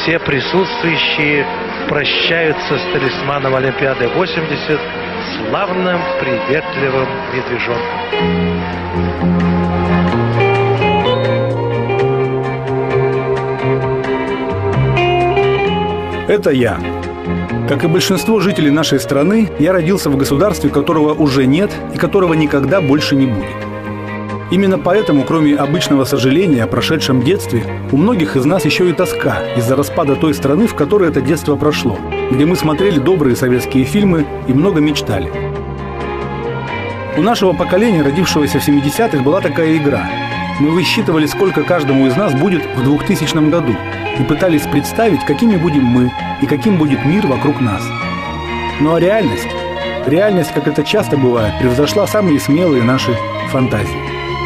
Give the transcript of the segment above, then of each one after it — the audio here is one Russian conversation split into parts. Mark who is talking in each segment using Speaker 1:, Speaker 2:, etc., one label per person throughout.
Speaker 1: все присутствующие прощаются с талисманом Олимпиады 80, славным, приветливым медвежонком.
Speaker 2: Это я. Как и большинство жителей нашей страны, я родился в государстве, которого уже нет и которого никогда больше не будет. Именно поэтому, кроме обычного сожаления о прошедшем детстве, у многих из нас еще и тоска из-за распада той страны, в которой это детство прошло, где мы смотрели добрые советские фильмы и много мечтали. У нашего поколения, родившегося в 70-х, была такая игра. Мы высчитывали, сколько каждому из нас будет в 2000 году, и пытались представить, какими будем мы и каким будет мир вокруг нас. Ну а реальность, как это часто бывает, превзошла самые смелые наши фантазии.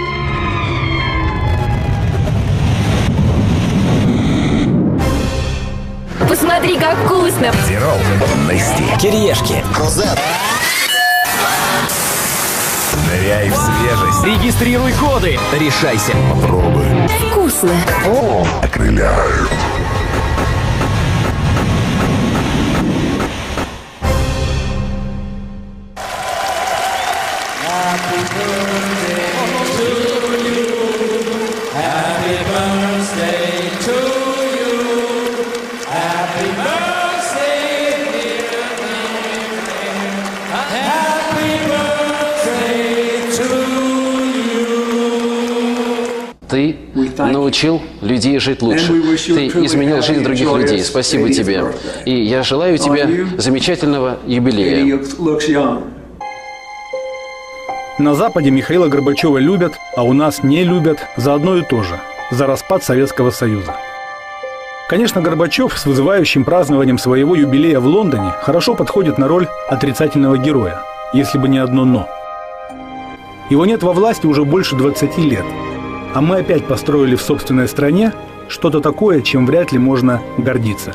Speaker 3: Посмотри, как вкусно!
Speaker 4: Зерол, Нести,
Speaker 5: Кириешки,
Speaker 4: Крузет. Ныряй в свежесть.
Speaker 5: регистрируй коды, решайся.
Speaker 4: Попробуй.
Speaker 3: Вкусно!
Speaker 4: Окрыляю.
Speaker 6: Ты научил людей жить лучше. Ты изменил жизнь других людей. Спасибо тебе. И я желаю тебе замечательного юбилея.
Speaker 2: На Западе Михаила Горбачева любят, а у нас не любят за одно и то же – за распад Советского Союза. Конечно, Горбачев с вызывающим празднованием своего юбилея в Лондоне хорошо подходит на роль отрицательного героя, если бы не одно «но». Его нет во власти уже больше 20 лет, а мы опять построили в собственной стране что-то такое, чем вряд ли можно гордиться.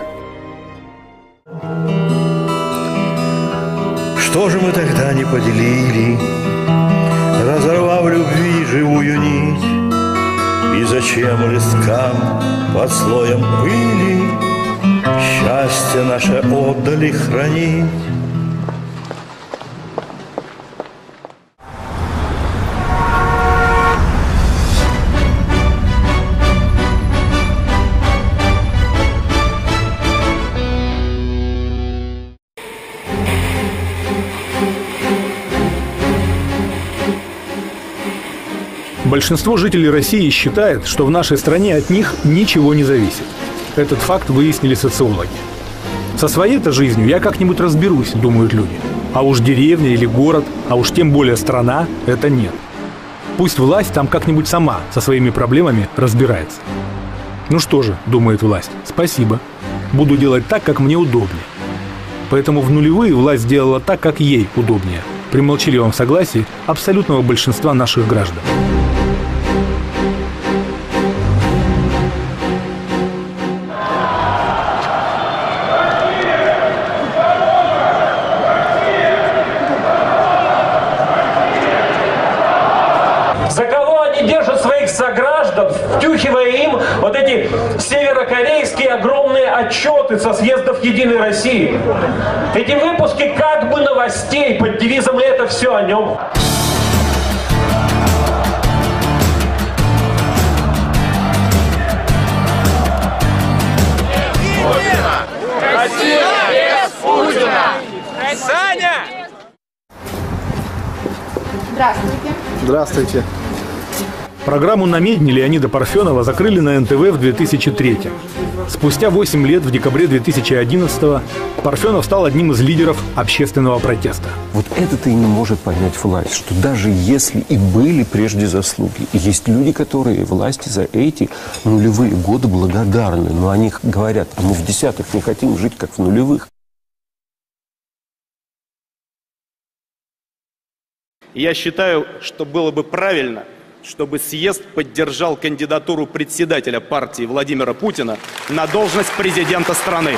Speaker 7: Что же мы тогда не поделили, разорвав любви живую нить? И зачем рискам под слоем пыли счастье наше отдали хранить?
Speaker 2: Большинство жителей России считает, что в нашей стране от них ничего не зависит. Этот факт выяснили социологи. Со своей-то жизнью я как-нибудь разберусь, думают люди. А уж деревня или город, а уж тем более страна – это нет. Пусть власть там как-нибудь сама со своими проблемами разбирается. Ну что же, думает власть, спасибо. Буду делать так, как мне удобнее. Поэтому в нулевые власть сделала так, как ей удобнее, при молчаливом согласии абсолютного большинства наших граждан.
Speaker 8: За кого они держат своих сограждан, втюхивая им вот эти северокорейские огромные отчеты со съездов Единой России? Эти выпуски как бы новостей под девизом «И это все о нем».
Speaker 9: Россия без Путина! Саня!
Speaker 10: Здравствуйте.
Speaker 2: Здравствуйте. Программу «Намедни» Леонида Парфенова закрыли на НТВ в 2003. Спустя 8 лет, в декабре 2011-го, Парфенов стал одним из лидеров общественного протеста.
Speaker 11: Вот это-то и не может понять власть, что даже если и были прежде заслуги, и есть люди, которые власти за эти нулевые годы благодарны, но они говорят, а мы в десятых не хотим жить, как в нулевых.
Speaker 12: Я считаю, что было бы правильно, чтобы съезд поддержал кандидатуру председателя партии Владимира Путина на должность президента страны.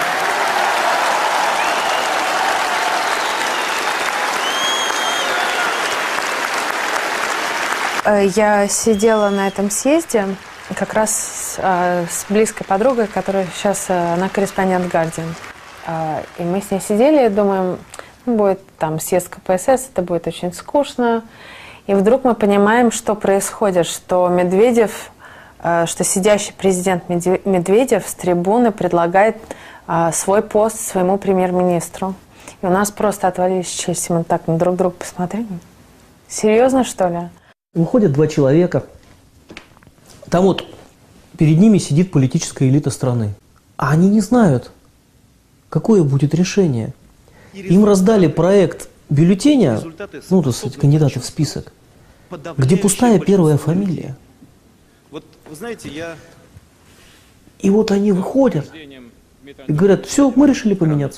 Speaker 10: Я сидела на этом съезде как раз с близкой подругой, которая сейчас, она корреспондент «Гардиан». И мы с ней сидели и думаем, будет там съезд КПСС, это будет очень скучно. И вдруг мы понимаем, что происходит, что Медведев, что сидящий президент Медведев с трибуны предлагает свой пост своему премьер-министру. И у нас просто отвалились челюсти, мы так на друг друга посмотрели. Серьезно, что ли?
Speaker 13: Выходят два человека, там вот перед ними сидит политическая элита страны. А они не знают, какое будет решение. Им раздали проект бюллетеня, ну, так сказать, кандидаты в список, где пустая первая фамилия.
Speaker 12: Вот, вы знаете,
Speaker 13: И вот они выходят и говорят, все, мы решили поменяться.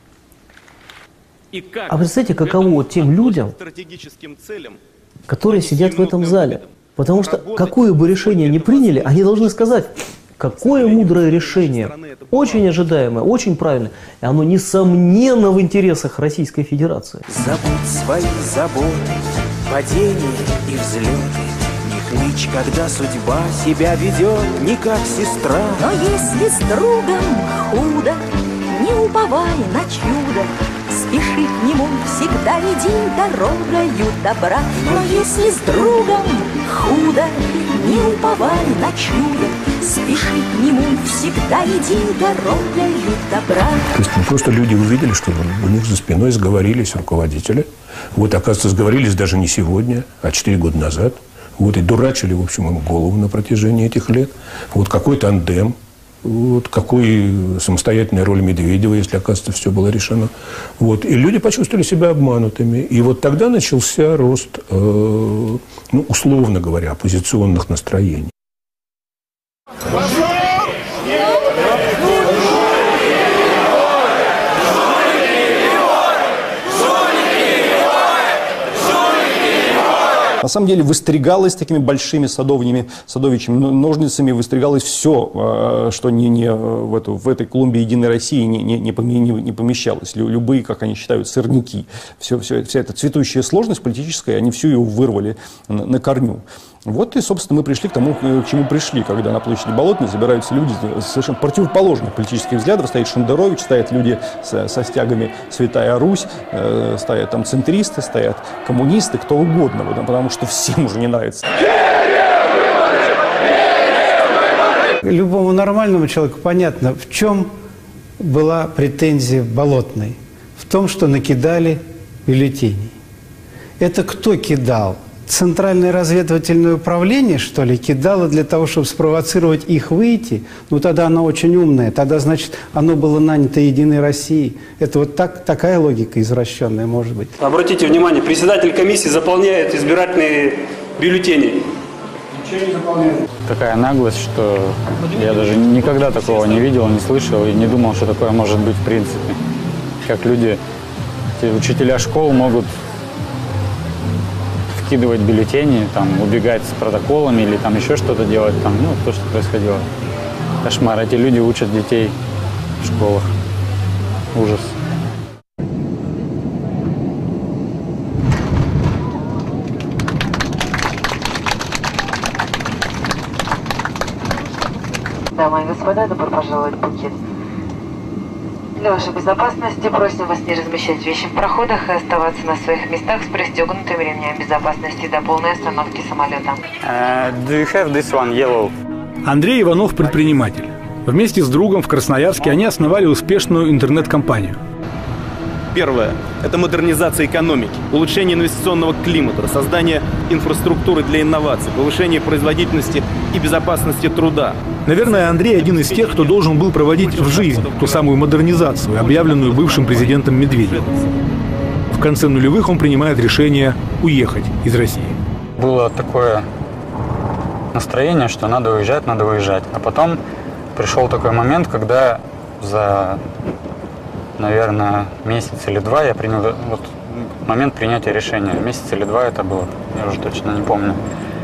Speaker 13: А представьте, каково тем людям, которые сидят в этом зале. Потому что какое бы решение ни приняли, они должны сказать, какое мудрое решение, очень ожидаемое, очень правильное, и оно несомненно в интересах Российской Федерации.
Speaker 5: Забудь свои заботы, падения и взлеты. Не хнычь, когда судьба себя ведет не как сестра.
Speaker 14: Но если с другом худо, не уповай на чудо. Спеши к нему, всегда иди дорогою добра. Но если с другом худо, не уповай на чудо. Спеши к нему, всегда иди дорогою добра.
Speaker 11: То есть просто люди увидели, что у них за спиной сговорились руководители. Вот, оказывается, сговорились даже не сегодня, а 4 года назад. Вот, и дурачили, в общем, им голову на протяжении этих лет. Вот какой тандем. Вот какой самостоятельная роль Медведева, если, оказывается, все было решено. Вот. И люди почувствовали себя обманутыми. И вот тогда начался рост, ну, условно говоря, оппозиционных настроений.
Speaker 2: На самом деле выстригалось такими большими садовичьими ножницами, выстригалось все, что в этой клумбе «Единой России» не помещалось. Любые, как они считают, сорняки. Вся эта цветущая сложность политическая, они всю ее вырвали на корню. Вот и, собственно, мы пришли к тому, к чему пришли, когда на площади Болотной собираются люди совершенно противоположных политических взглядов. Стоит Шендерович, стоят люди со стягами «Святая Русь», стоят там центристы, стоят коммунисты, кто угодно, потому что всем уже не нравится.
Speaker 15: Любому нормальному человеку понятно, в чем была претензия Болотной. В том, что накидали бюллетеней. Это кто кидал? Центральное разведывательное управление, что ли, кидало для того, чтобы спровоцировать их выйти? Ну, тогда оно очень умное. Тогда, значит, оно было нанято «Единой Россией». Это вот такая логика извращенная, может быть.
Speaker 16: Обратите внимание, председатель комиссии заполняет избирательные бюллетени. Ничего не заполняет.
Speaker 17: Такая наглость, что я даже никогда такого не видел, не слышал и не думал, что такое может быть в принципе. Как люди, учителя школ могут вкидывать бюллетени, там, убегать с протоколами или там еще что-то делать, там, ну, то, что происходило. Кошмар. Эти люди учат детей в школах. Ужас.
Speaker 18: Дамы и господа, добро пожаловать в Пхукет. Для вашей безопасности просим вас не размещать вещи в проходах и оставаться на своих местах с пристегнутыми ремнями безопасности до полной остановки самолета.
Speaker 17: Do you have this one, yellow?
Speaker 2: Андрей Иванов – предприниматель. Вместе с другом в Красноярске они основали успешную интернет-компанию.
Speaker 12: Первое – это модернизация экономики, улучшение инвестиционного климата, создание инфраструктуры для инноваций, повышение производительности и безопасности труда.
Speaker 2: Наверное, Андрей один из тех, кто должен был проводить в жизнь ту самую модернизацию, объявленную бывшим президентом Медведевым. В конце нулевых он принимает решение уехать из России.
Speaker 17: Было такое настроение, что надо уезжать, надо выезжать. А потом пришел такой момент, когда за, наверное, месяц или два я принял вот момент принятия решения. Месяц или два это было, я уже точно не помню.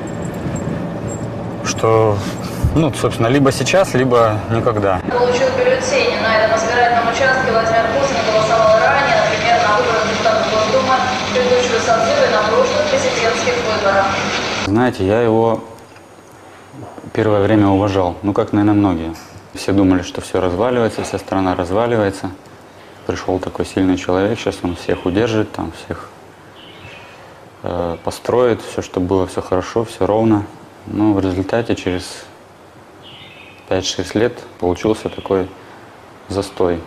Speaker 17: Что, ну, собственно, либо сейчас, либо никогда.
Speaker 19: Получил бюллетени на этом избирательном участке Владимир Путин голосовал ранее, например, на выборах депутатов Госдумы предыдущего созыва и на прошлых президентских выборах.
Speaker 17: Знаете, я его первое время уважал. Ну, как, наверное, многие. Все думали, что все разваливается, вся страна разваливается. Пришел такой сильный человек, сейчас он всех удержит, там, всех построит, все, чтобы было все хорошо, все ровно. Но в результате через 5-6 лет получился такой застой.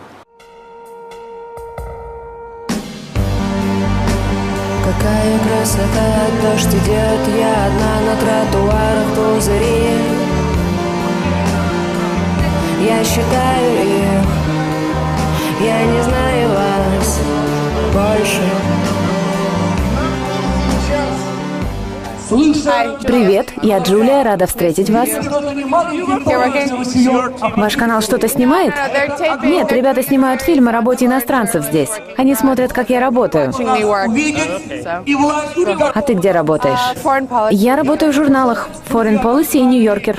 Speaker 3: Какая красота, дождь идет, я одна на тротуарах пузыри. Я считаю их, я не знаю вас больше.
Speaker 20: Привет, я Джулия, рада встретить вас. Ваш канал что-то снимает? Нет, ребята снимают фильм о работе иностранцев здесь. Они смотрят, как я работаю. А ты где работаешь? Я работаю в журналах Foreign Policy и New Yorker.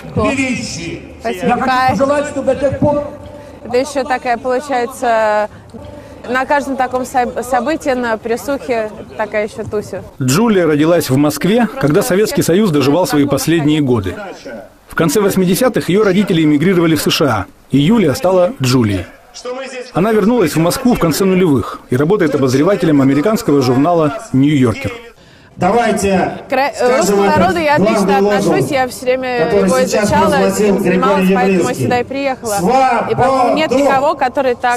Speaker 10: Это еще такая, получается, на каждом таком событии, на присухе, такая еще туся.
Speaker 2: Джулия родилась в Москве, когда Советский Союз доживал свои последние годы. В конце 80-х ее родители эмигрировали в США, и Юлия стала Джулией. Она вернулась в Москву в конце нулевых и работает обозревателем американского журнала «Нью Йоркер».
Speaker 10: Давайте русскому народу я отлично отношусь, я все время его изучала, этим занималась, поэтому сюда и приехала. И, по-моему, нет никого, который так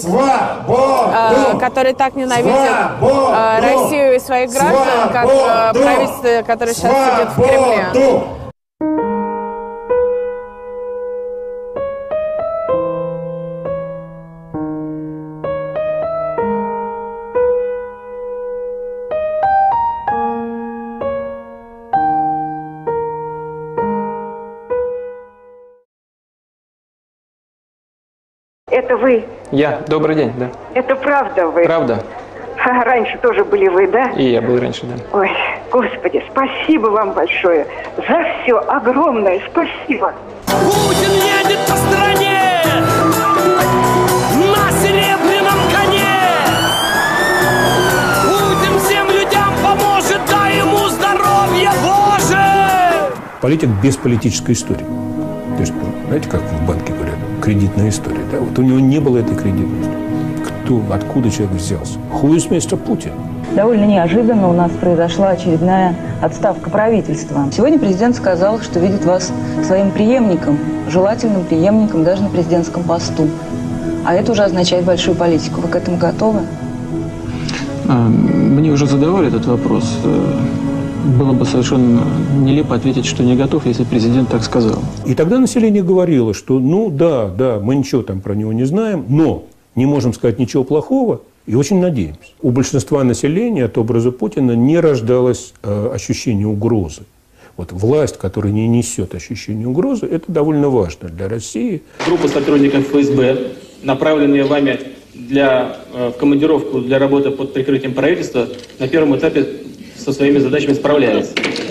Speaker 10: ненавидит Россию и своих граждан, как правительство, которое сейчас сидит в Кремле.
Speaker 21: Это вы?
Speaker 22: Я. Добрый день, да.
Speaker 21: Это правда вы?
Speaker 22: Правда.
Speaker 21: Раньше тоже были вы, да?
Speaker 22: И я был раньше, да.
Speaker 21: Ой, Господи, спасибо вам большое за все, огромное спасибо.
Speaker 9: Путин едет по стране на серебряном коне. Путин всем людям поможет, дай ему здоровья, Боже!
Speaker 11: Политик без политической истории. То есть, знаете, как в банке говорят, кредитная история. Да? Вот у него не было этой кредитной истории. Откуда человек взялся? Who is Mr. Putin?
Speaker 23: Довольно неожиданно у нас произошла очередная отставка правительства. Сегодня президент сказал, что видит вас своим преемником, желательным преемником даже на президентском посту. А это уже означает большую политику. Вы к этому готовы?
Speaker 22: Мне уже задавали этот вопрос. Было бы совершенно нелепо ответить, что не готов, если президент так сказал.
Speaker 11: И тогда население говорило, что ну да, мы ничего там про него не знаем, но не можем сказать ничего плохого и очень надеемся. У большинства населения от образа Путина не рождалось ощущение угрозы. Вот власть, которая не несет ощущение угрозы, это довольно важно для России.
Speaker 16: Группа сотрудников ФСБ, направленная вами в командировку для работы под прикрытием правительства, на первом этапе со своими задачами справляется.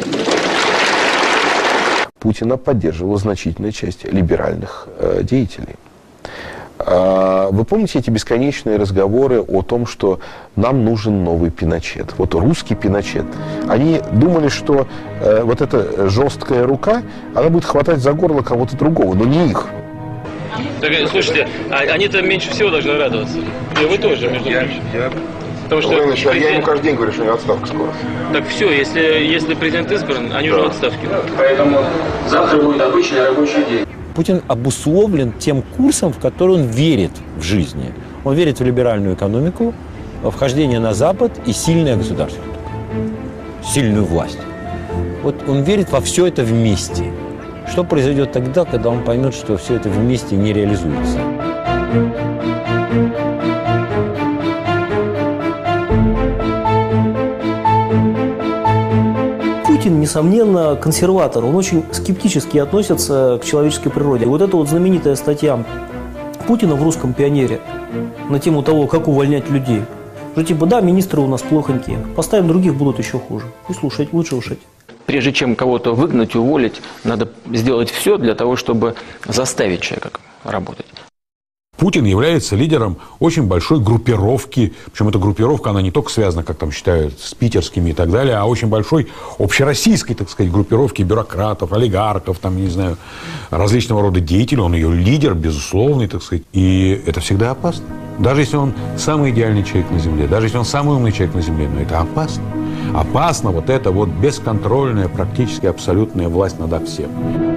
Speaker 4: Путина поддерживала значительная часть либеральных деятелей. Вы помните эти бесконечные разговоры о том, что нам нужен новый Пиночет? Вот русский Пиночет. Они думали, что вот эта жесткая рука, она будет хватать за горло кого-то другого, но не их.
Speaker 16: Так, слушайте, они-то меньше всего должны радоваться. И вы тоже, между прочим. Потому что
Speaker 4: я ему каждый день говорю, что у него отставка скоро.
Speaker 16: Так все, если президент избран, они уже в отставке. Поэтому завтра будет обычный рабочий день.
Speaker 24: Путин обусловлен тем курсом, в который он верит в жизни. Он верит в либеральную экономику, в вхождение на Запад и сильное государство. Сильную власть. Вот он верит во все это вместе. Что произойдет тогда, когда он поймет, что все это вместе не реализуется?
Speaker 13: Путин, несомненно, консерватор. Он очень скептически относится к человеческой природе. Вот эта вот знаменитая статья Путина в «Русском пионере» на тему того, как увольнять людей. Что типа, да, министры у нас плохонькие, поставим других, будут еще хуже. И слушать, лучше ушить.
Speaker 22: Прежде чем кого-то выгнать, уволить, надо сделать все для того, чтобы заставить человека работать.
Speaker 1: Путин является лидером очень большой группировки, причем эта группировка, она не только связана, как там считают, с питерскими и так далее, а очень большой общероссийской, так сказать, группировки бюрократов, олигархов, там, не знаю, различного рода деятелей. Он ее лидер, безусловный, так сказать. И это всегда опасно. Даже если он самый идеальный человек на Земле, даже если он самый умный человек на Земле, но это опасно. Опасно вот эта вот бесконтрольная, практически абсолютная власть над всем.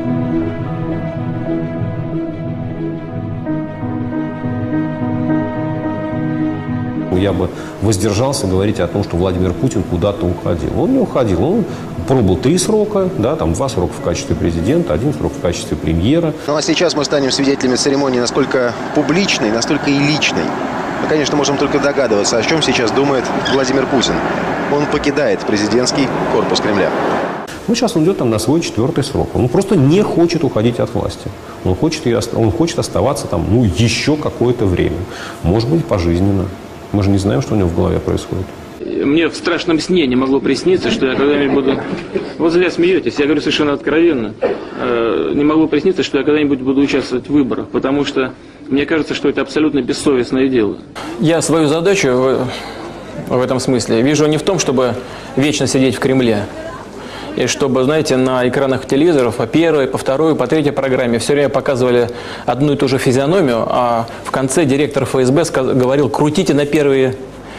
Speaker 11: Я бы воздержался говорить о том, что Владимир Путин куда-то уходил. Он не уходил. Он пробыл 3 срока, да, там 2 срока в качестве президента, 1 срок в качестве премьера.
Speaker 6: Ну а сейчас мы станем свидетелями церемонии настолько публичной, настолько и личной. Мы, конечно, можем только догадываться, о чем сейчас думает Владимир Путин. Он покидает президентский корпус Кремля.
Speaker 11: Ну, сейчас он идет там на свой 4-й срок. Он просто не хочет уходить от власти. Он хочет оставаться там, ну, еще какое-то время. Может быть, пожизненно. Мы же не знаем, что у него в голове происходит.
Speaker 16: Мне в страшном сне не могло присниться, что я когда-нибудь буду... Вот зря смеетесь, я говорю совершенно откровенно. Не могло присниться, что я когда-нибудь буду участвовать в выборах, потому что мне кажется, что это абсолютно бессовестное дело. Я свою задачу в этом смысле вижу не в том, чтобы вечно сидеть в Кремле, и чтобы, знаете, на экранах телевизоров по первой, по второй, по третьей программе все время показывали одну и ту же физиономию, а в конце директор ФСБ говорил: крутите на первые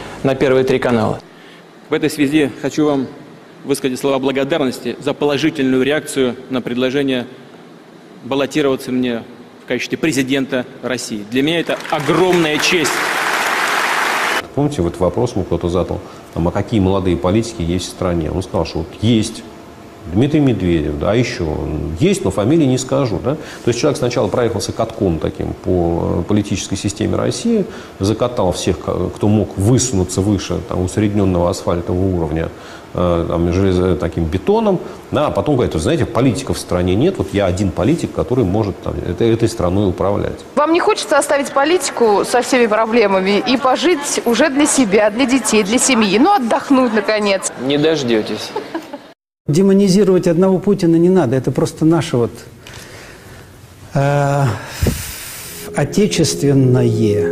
Speaker 16: 3 канала. В этой связи хочу вам высказать слова благодарности за положительную реакцию на предложение баллотироваться мне в качестве президента России. Для меня это огромная честь.
Speaker 11: Помните, вот вопрос ему кто-то задал, а какие молодые политики есть в стране? Он сказал, что вот есть Дмитрий Медведев, да, еще есть, но фамилии не скажу. Да? То есть человек сначала проехался катком таким по политической системе России, закатал всех, кто мог высунуться выше там, усредненного асфальтового уровня там, таким бетоном, да, а потом говорит, знаете, политиков в стране нет, вот я один политик, который может там, этой страной управлять.
Speaker 7: Вам не хочется оставить политику со всеми проблемами и пожить уже для себя, для детей, для семьи, ну отдохнуть наконец?
Speaker 16: Не дождетесь.
Speaker 15: Демонизировать одного Путина не надо, это просто наше вот отечественное,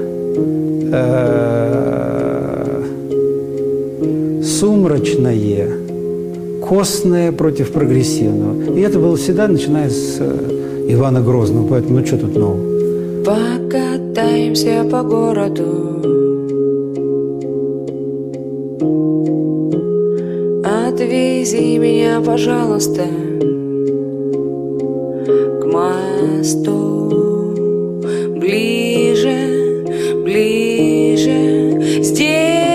Speaker 15: сумрачное, костное против прогрессивного. И это было всегда, начиная с Ивана Грозного, поэтому ну что тут нового?
Speaker 3: Покатаемся по городу, отвези меня, пожалуйста, к мосту, ближе, ближе. Здесь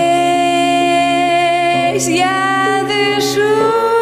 Speaker 3: я дышу.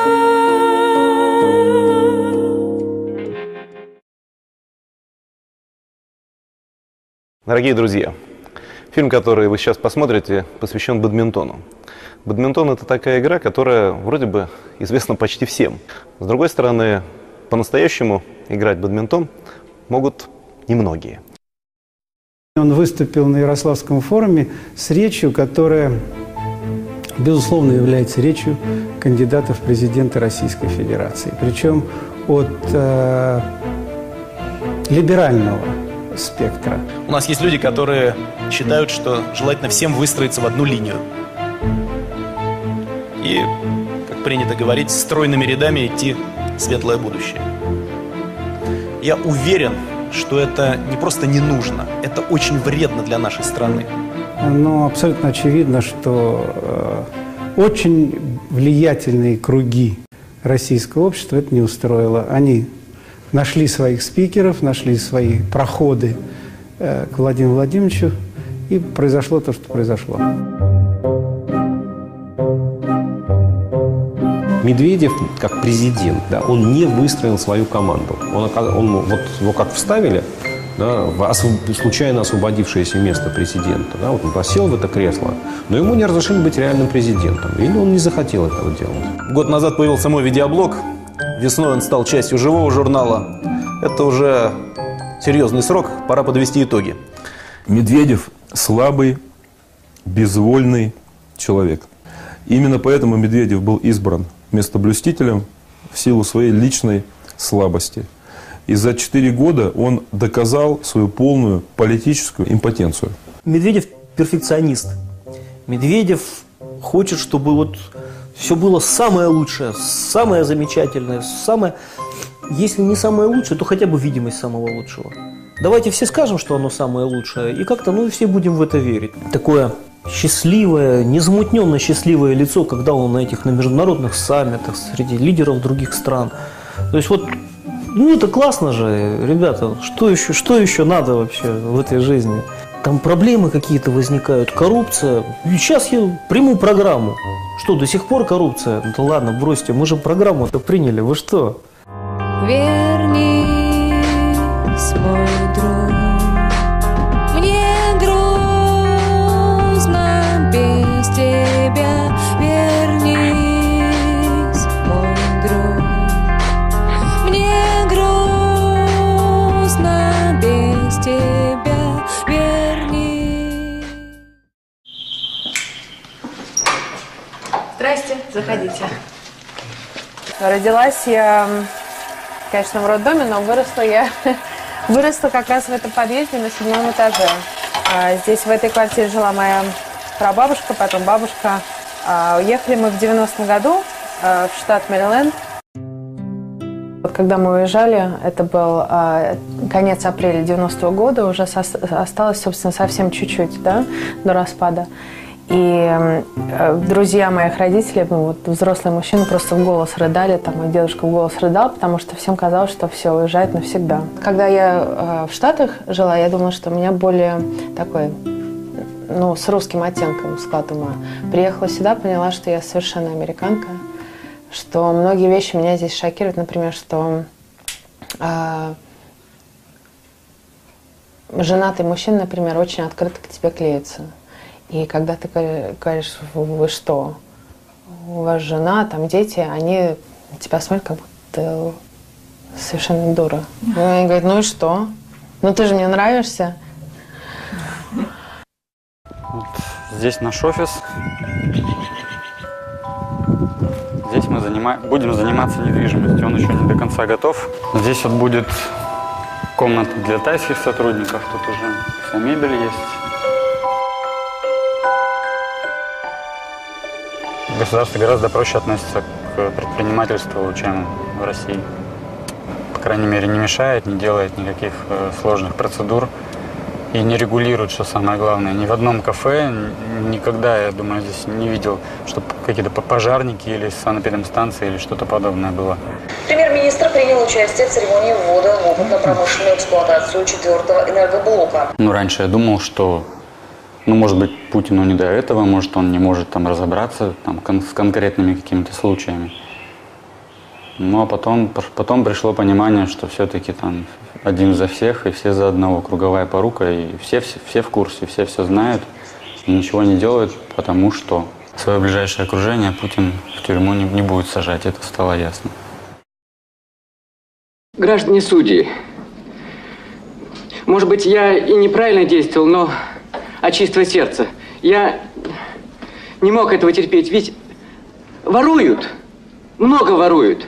Speaker 12: Дорогие друзья, фильм, который вы сейчас посмотрите, посвящен бадминтону. Бадминтон – это такая игра, которая вроде бы известна почти всем. С другой стороны, по-настоящему играть в бадминтон могут немногие.
Speaker 15: Он выступил на Ярославском форуме с речью, которая, безусловно, является речью кандидата в президенты Российской Федерации. Причем от либерального спектра.
Speaker 12: У нас есть люди, которые считают, что желательно всем выстроиться в одну линию. И, как принято говорить, стройными рядами идти в светлое будущее. Я уверен, что это не просто не нужно, это очень вредно для нашей страны.
Speaker 15: Но абсолютно очевидно, что очень влиятельные круги российского общества это не устроило. Они нашли своих спикеров, нашли свои проходы к Владимиру Владимировичу, и произошло то, что произошло.
Speaker 11: Медведев, как президент, да, он не выстроил свою команду. Он вот его как вставили, да, случайно освободившееся место президента. Да, вот он просел в это кресло, но ему не разрешили быть реальным президентом. Или он не захотел этого делать.
Speaker 12: Год назад появился мой видеоблог. Весной он стал частью живого журнала. Это уже серьезный срок, пора подвести итоги.
Speaker 1: Медведев слабый, безвольный человек. Именно поэтому Медведев был избран местоблюстителем в силу своей личной слабости.
Speaker 5: И за 4 года он доказал свою полную политическую импотенцию.
Speaker 13: Медведев перфекционист. Медведев хочет, чтобы вот все было самое лучшее, самое замечательное, самое... Если не самое лучшее, то хотя бы видимость самого лучшего. Давайте все скажем, что оно самое лучшее, и как-то, ну, все будем в это верить. Такое счастливое, незамутненно счастливое лицо, когда он на этих, на международных саммитах, среди лидеров других стран. То есть вот, ну, это классно же, ребята, что еще надо вообще в этой жизни? Там проблемы какие-то возникают, коррупция. И сейчас я приму программу. Что, до сих пор коррупция? Ну, да ладно, бросьте, мы же программу-то приняли, вы что?
Speaker 3: Вернись, мой друг, мне грустно без тебя. Вернись, мой друг, мне грустно без тебя. Вернись.
Speaker 10: Здрасте, заходите. Родилась я, конечно, в роддоме, но выросла как раз в этом подъезде на 7-м этаже. Здесь в этой квартире жила моя прабабушка, потом бабушка. Уехали мы в 90-м году в штат Мэриленд. Когда мы уезжали, это был конец апреля 90-го года, уже осталось, собственно, совсем чуть-чуть, да, до распада. И друзья моих родителей, ну, вот, взрослые мужчины, просто в голос рыдали, там, мой дедушка в голос рыдал, потому что всем казалось, что все, уезжает навсегда. Когда я в Штатах жила, я думала, что у меня более такой, ну, с русским оттенком склад ума. Приехала сюда, поняла, что я совершенно американка, что многие вещи меня здесь шокируют, например, что женатый мужчина, например, очень открыто к тебе клеится. И когда ты говоришь, вы что, у вас жена, там дети, они тебя смотрят, как будто совершенно дура. И они говорят, ну и что? Ну ты же мне нравишься.
Speaker 17: Вот здесь наш офис. Здесь мы будем заниматься недвижимостью. Он еще не до конца готов. Здесь вот будет комната для тайских сотрудников. Тут уже вся мебель есть. Государство гораздо проще относится к предпринимательству, чем в России. По крайней мере, не мешает, не делает никаких сложных процедур и не регулирует, что самое главное. Ни в одном кафе никогда, я думаю, здесь не видел, чтобы какие-то пожарники или санэпидемстанции или что-то подобное было.
Speaker 23: Премьер-министр принял участие в церемонии ввода в опытно-промышленную эксплуатацию 4-го энергоблока.
Speaker 17: Ну, раньше я думал, что, ну, может быть, Путину не до этого, может, он не может там разобраться там, с конкретными какими-то случаями. Ну, а потом пришло понимание, что все-таки там один за всех и все за одного, круговая порука, и все в курсе, все знают, и ничего не делают, потому что свое ближайшее окружение Путин в тюрьму не будет сажать, это стало ясно.
Speaker 8: Граждане судьи, может быть, я и неправильно действовал, но от чистого сердца. Я не мог этого терпеть, ведь воруют, много воруют.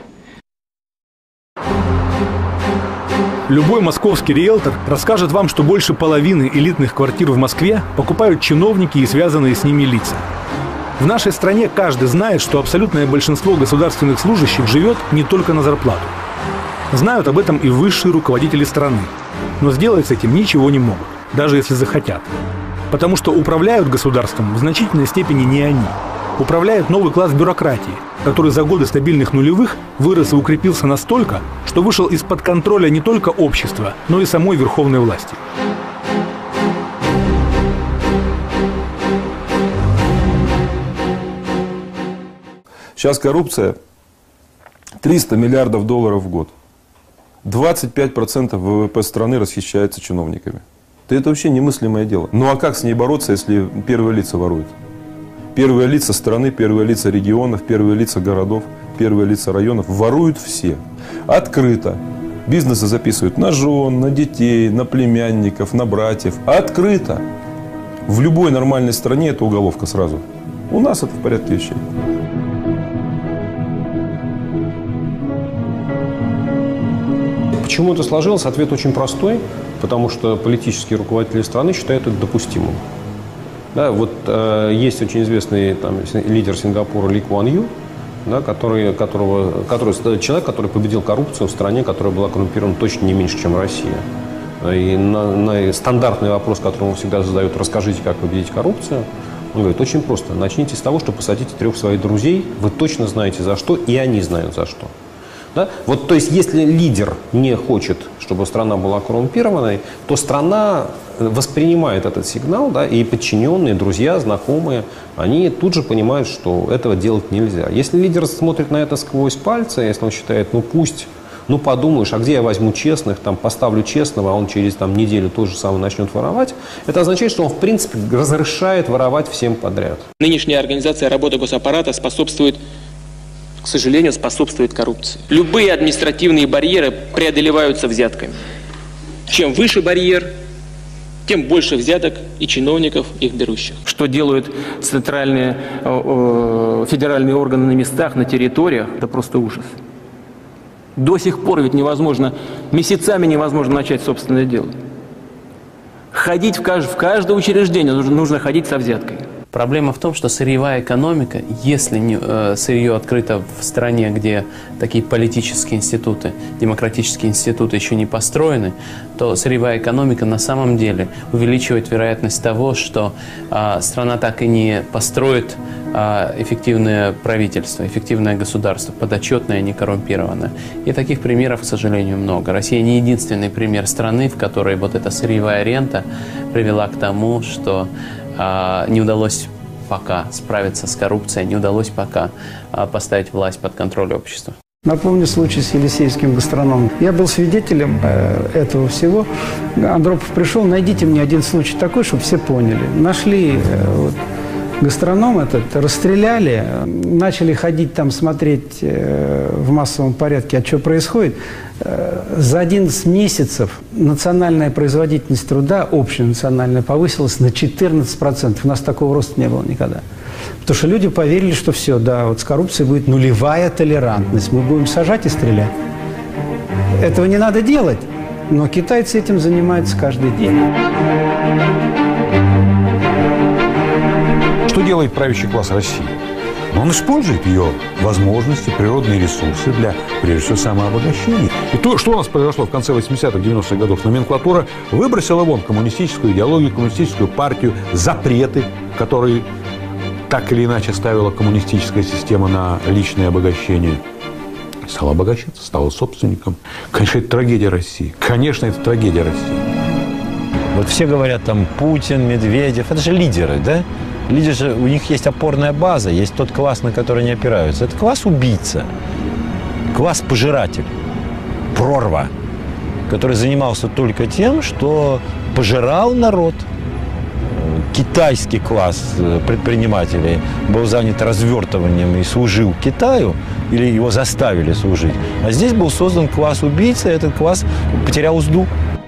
Speaker 2: Любой московский риэлтор расскажет вам, что больше половины элитных квартир в Москве покупают чиновники и связанные с ними лица. В нашей стране каждый знает, что абсолютное большинство государственных служащих живет не только на зарплату. Знают об этом и высшие руководители страны. Но сделать с этим ничего не могут, даже если захотят. Потому что управляют государством в значительной степени не они. Управляет новый класс бюрократии, который за годы стабильных нулевых вырос и укрепился настолько, что вышел из-под контроля не только общества, но и самой верховной власти.
Speaker 5: Сейчас коррупция 300 миллиардов долларов в год. 25% ВВП страны расхищается чиновниками. Это вообще немыслимое дело. Ну а как с ней бороться, если первые лица воруют? Первые лица страны, первые лица регионов, первые лица городов, первые лица районов воруют все. Открыто. Бизнесы записывают на жен, на детей, на племянников, на братьев. Открыто. В любой нормальной стране это уголовка сразу. У нас это в порядке вещей.
Speaker 14: Почему это сложилось? Ответ очень простой, потому что политические руководители страны считают это допустимым. Да, вот есть очень известный там, лидер Сингапура Ли Куан Ю, да, человек, который победил коррупцию в стране, которая была коррумпирована точно не меньше, чем Россия. И на стандартный вопрос, который ему всегда задают: расскажите, как победить коррупцию, он говорит: очень просто. Начните с того, что посадите 3 своих друзей, вы точно знаете за что, и они знают за что. Да? Вот, то есть, если лидер не хочет, чтобы страна была коррумпированной, то страна воспринимает этот сигнал, да, и подчиненные, друзья, знакомые, они тут же понимают, что этого делать нельзя. Если лидер смотрит на это сквозь пальцы, если он считает: ну пусть, ну подумаешь, а где я возьму честных, там поставлю честного, а он через неделю то же самое начнет воровать, это означает, что он в принципе разрешает воровать всем подряд.
Speaker 18: Нынешняя организация работы госаппарата к сожалению, способствует коррупции. Любые административные барьеры преодолеваются взятками. Чем выше барьер, тем больше взяток и чиновников, их берущих. Что делают центральные, федеральные органы на местах, на территориях, это просто ужас. До сих пор ведь невозможно, месяцами невозможно начать собственное дело. Ходить в каждое учреждение нужно ходить со взяткой.
Speaker 19: Проблема в том, что сырьевая экономика, если сырье открыто в стране, где такие политические институты, демократические институты еще не построены, то сырьевая экономика на самом деле увеличивает вероятность того, что страна так и не построит эффективное правительство, эффективное государство, подотчетное, не коррумпированное. И таких примеров, к сожалению, много. Россия не единственный пример страны, в которой вот эта сырьевая рента привела к тому, что не удалось пока справиться с коррупцией, не удалось пока поставить власть под контроль общества.
Speaker 15: Напомню случай с Елисеевским гастрономом. Я был свидетелем этого всего. Андропов пришел: найдите мне один случай такой, чтобы все поняли. Нашли гастроном этот, расстреляли, начали ходить там смотреть в массовом порядке, а что происходит. За 11 месяцев национальная производительность труда, общенациональная, повысилась на 14%. У нас такого роста не было никогда. Потому что люди поверили, что все, да, вот с коррупцией будет нулевая толерантность. Мы будем сажать и стрелять. Этого не надо делать, но китайцы этим занимаются каждый день.
Speaker 1: Что делает правящий класс России? Он использует ее возможности, природные ресурсы для, прежде всего, самообогащения. И то, что у нас произошло в конце 80-х, 90-х годов, номенклатура выбросила вон коммунистическую идеологию, коммунистическую партию, запреты, которые так или иначе ставила коммунистическая система на личное обогащение. Стала обогащаться, стала собственником. Конечно, это трагедия России. Конечно, это трагедия России.
Speaker 24: Вот все говорят, там, Путин, Медведев, это же лидеры, да? Лидеры же, у них есть опорная база, есть тот класс, на который они опираются. Это класс убийца, класс пожиратель, прорва, который занимался только тем, что пожирал народ. Китайский класс предпринимателей был занят развертыванием и служил Китаю, или его заставили служить. А здесь был создан класс убийцы, этот класс потерял узду.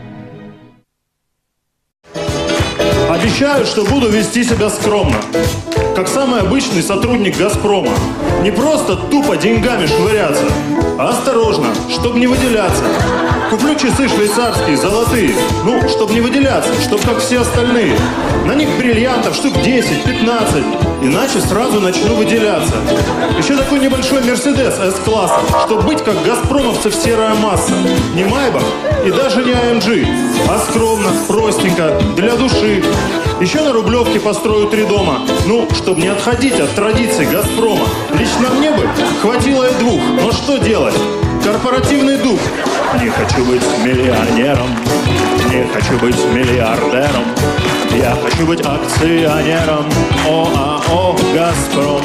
Speaker 20: Обещаю, что буду вести себя скромно, как самый обычный сотрудник «Газпрома». Не просто тупо деньгами швыряться, а осторожно, чтобы не выделяться. Куплю часы швейцарские, золотые, ну, чтобы не выделяться, чтобы как все остальные. На них бриллиантов штук 10-15, иначе сразу начну выделяться. Еще такой небольшой Мерседес С-класса, чтобы быть как газпромовцев серая масса. Не Майбах и даже не АМГ, а скромно, простенько, для души. Еще на Рублевке построю 3 дома, ну, чтобы не отходить от традиций «Газпрома». Лично мне бы хватило и 2, но что делать? Корпоративный дух. Не хочу быть миллионером, не хочу быть миллиардером, я хочу быть акционером ОАО «Газпром».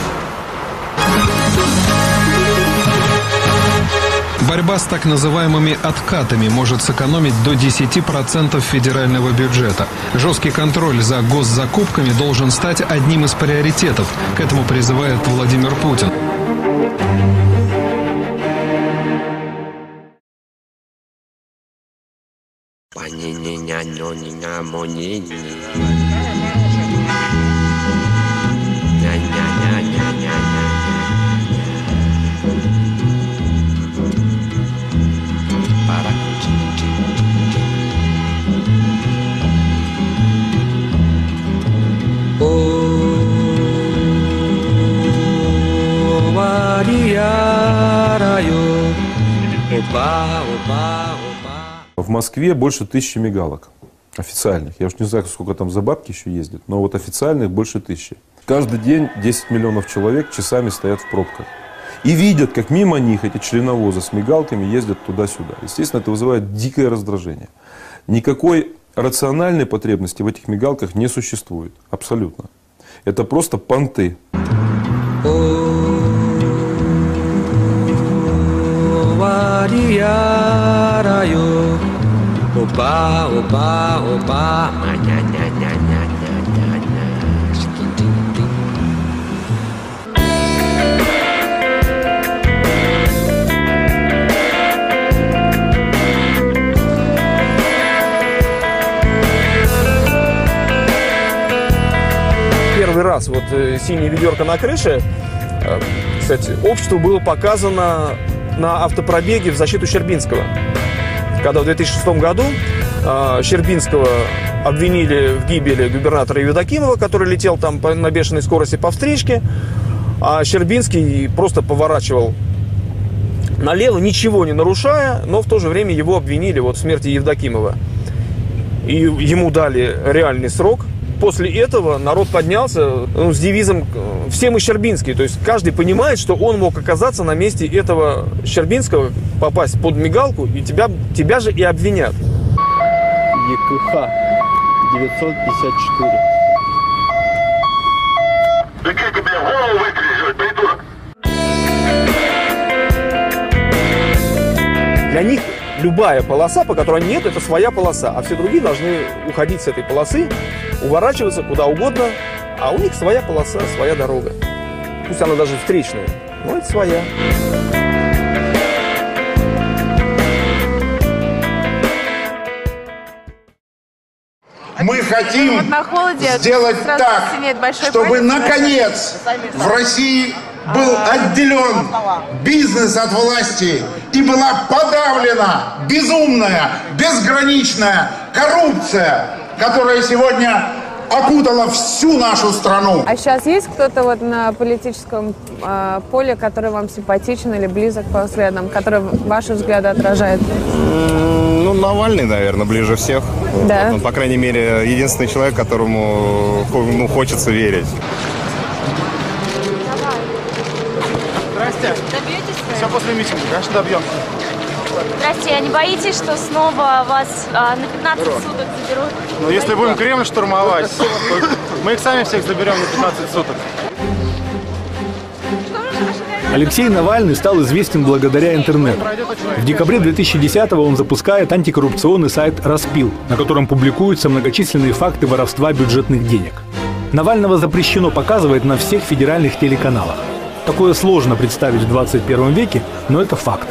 Speaker 25: Борьба с так называемыми откатами может сэкономить до 10% федерального бюджета. Жесткий контроль за госзакупками должен стать одним из приоритетов. К этому призывает Владимир Путин.
Speaker 26: Para
Speaker 5: В Москве больше 1000 мигалок официальных. Я уж не знаю, сколько там за бабки еще ездят, но вот официальных больше 1000. Каждый день 10 миллионов человек часами стоят в пробках. И видят, как мимо них эти членовозы с мигалками ездят туда-сюда. Естественно, это вызывает дикое раздражение. Никакой рациональной потребности в этих мигалках не существует. Абсолютно. Это просто понты.
Speaker 4: Первый раз вот синяя ведерко на крыше, кстати, обществу было показано на автопробеге в защиту Щербинского. Когда в 2006 году Щербинского обвинили в гибели губернатора Евдокимова, который летел там на бешеной скорости по встречке, а Щербинский просто поворачивал налево, ничего не нарушая, но в то же время его обвинили вот в смерти Евдокимова. И ему дали реальный срок. После этого народ поднялся с девизом «Все мы Щербинские». То есть каждый понимает, что он мог оказаться на месте этого Щербинского, попасть под мигалку, и тебя же и обвинят.
Speaker 6: ЕКХ 954.
Speaker 9: Да что ты, бля, голову вытрясешь, придурок?
Speaker 4: Для них любая полоса, по которой нет, это своя полоса, а все другие должны уходить с этой полосы, уворачиваться куда угодно, а у них своя полоса, своя дорога. Пусть она даже встречная, но это своя.
Speaker 9: Мы хотим сделать так, чтобы наконец в России был отделен бизнес от власти и была подавлена безумная, безграничная коррупция, которая сегодня окутала всю нашу страну.
Speaker 10: А сейчас есть кто-то вот на политическом поле, который вам симпатичен или близок по взглядам, который ваши взгляды отражает?
Speaker 21: Ну, Навальный, наверное, ближе всех.
Speaker 10: Да.
Speaker 21: Он, по крайней мере, единственный человек, которому хочется верить.
Speaker 22: Здрасте. Добьетесь? Все после митинга, конечно, добьемся. Здрасте, а не боитесь, что снова вас на 15 суток заберут? Ну, если будем Кремль штурмовать, мы их сами всех заберем на 15 суток.
Speaker 2: Алексей Навальный стал известен благодаря интернету. В декабре 2010-го он запускает антикоррупционный сайт «Распил», на котором публикуются многочисленные факты воровства бюджетных денег. Навального запрещено показывать на всех федеральных телеканалах. Такое сложно представить в 21 веке, но это факт.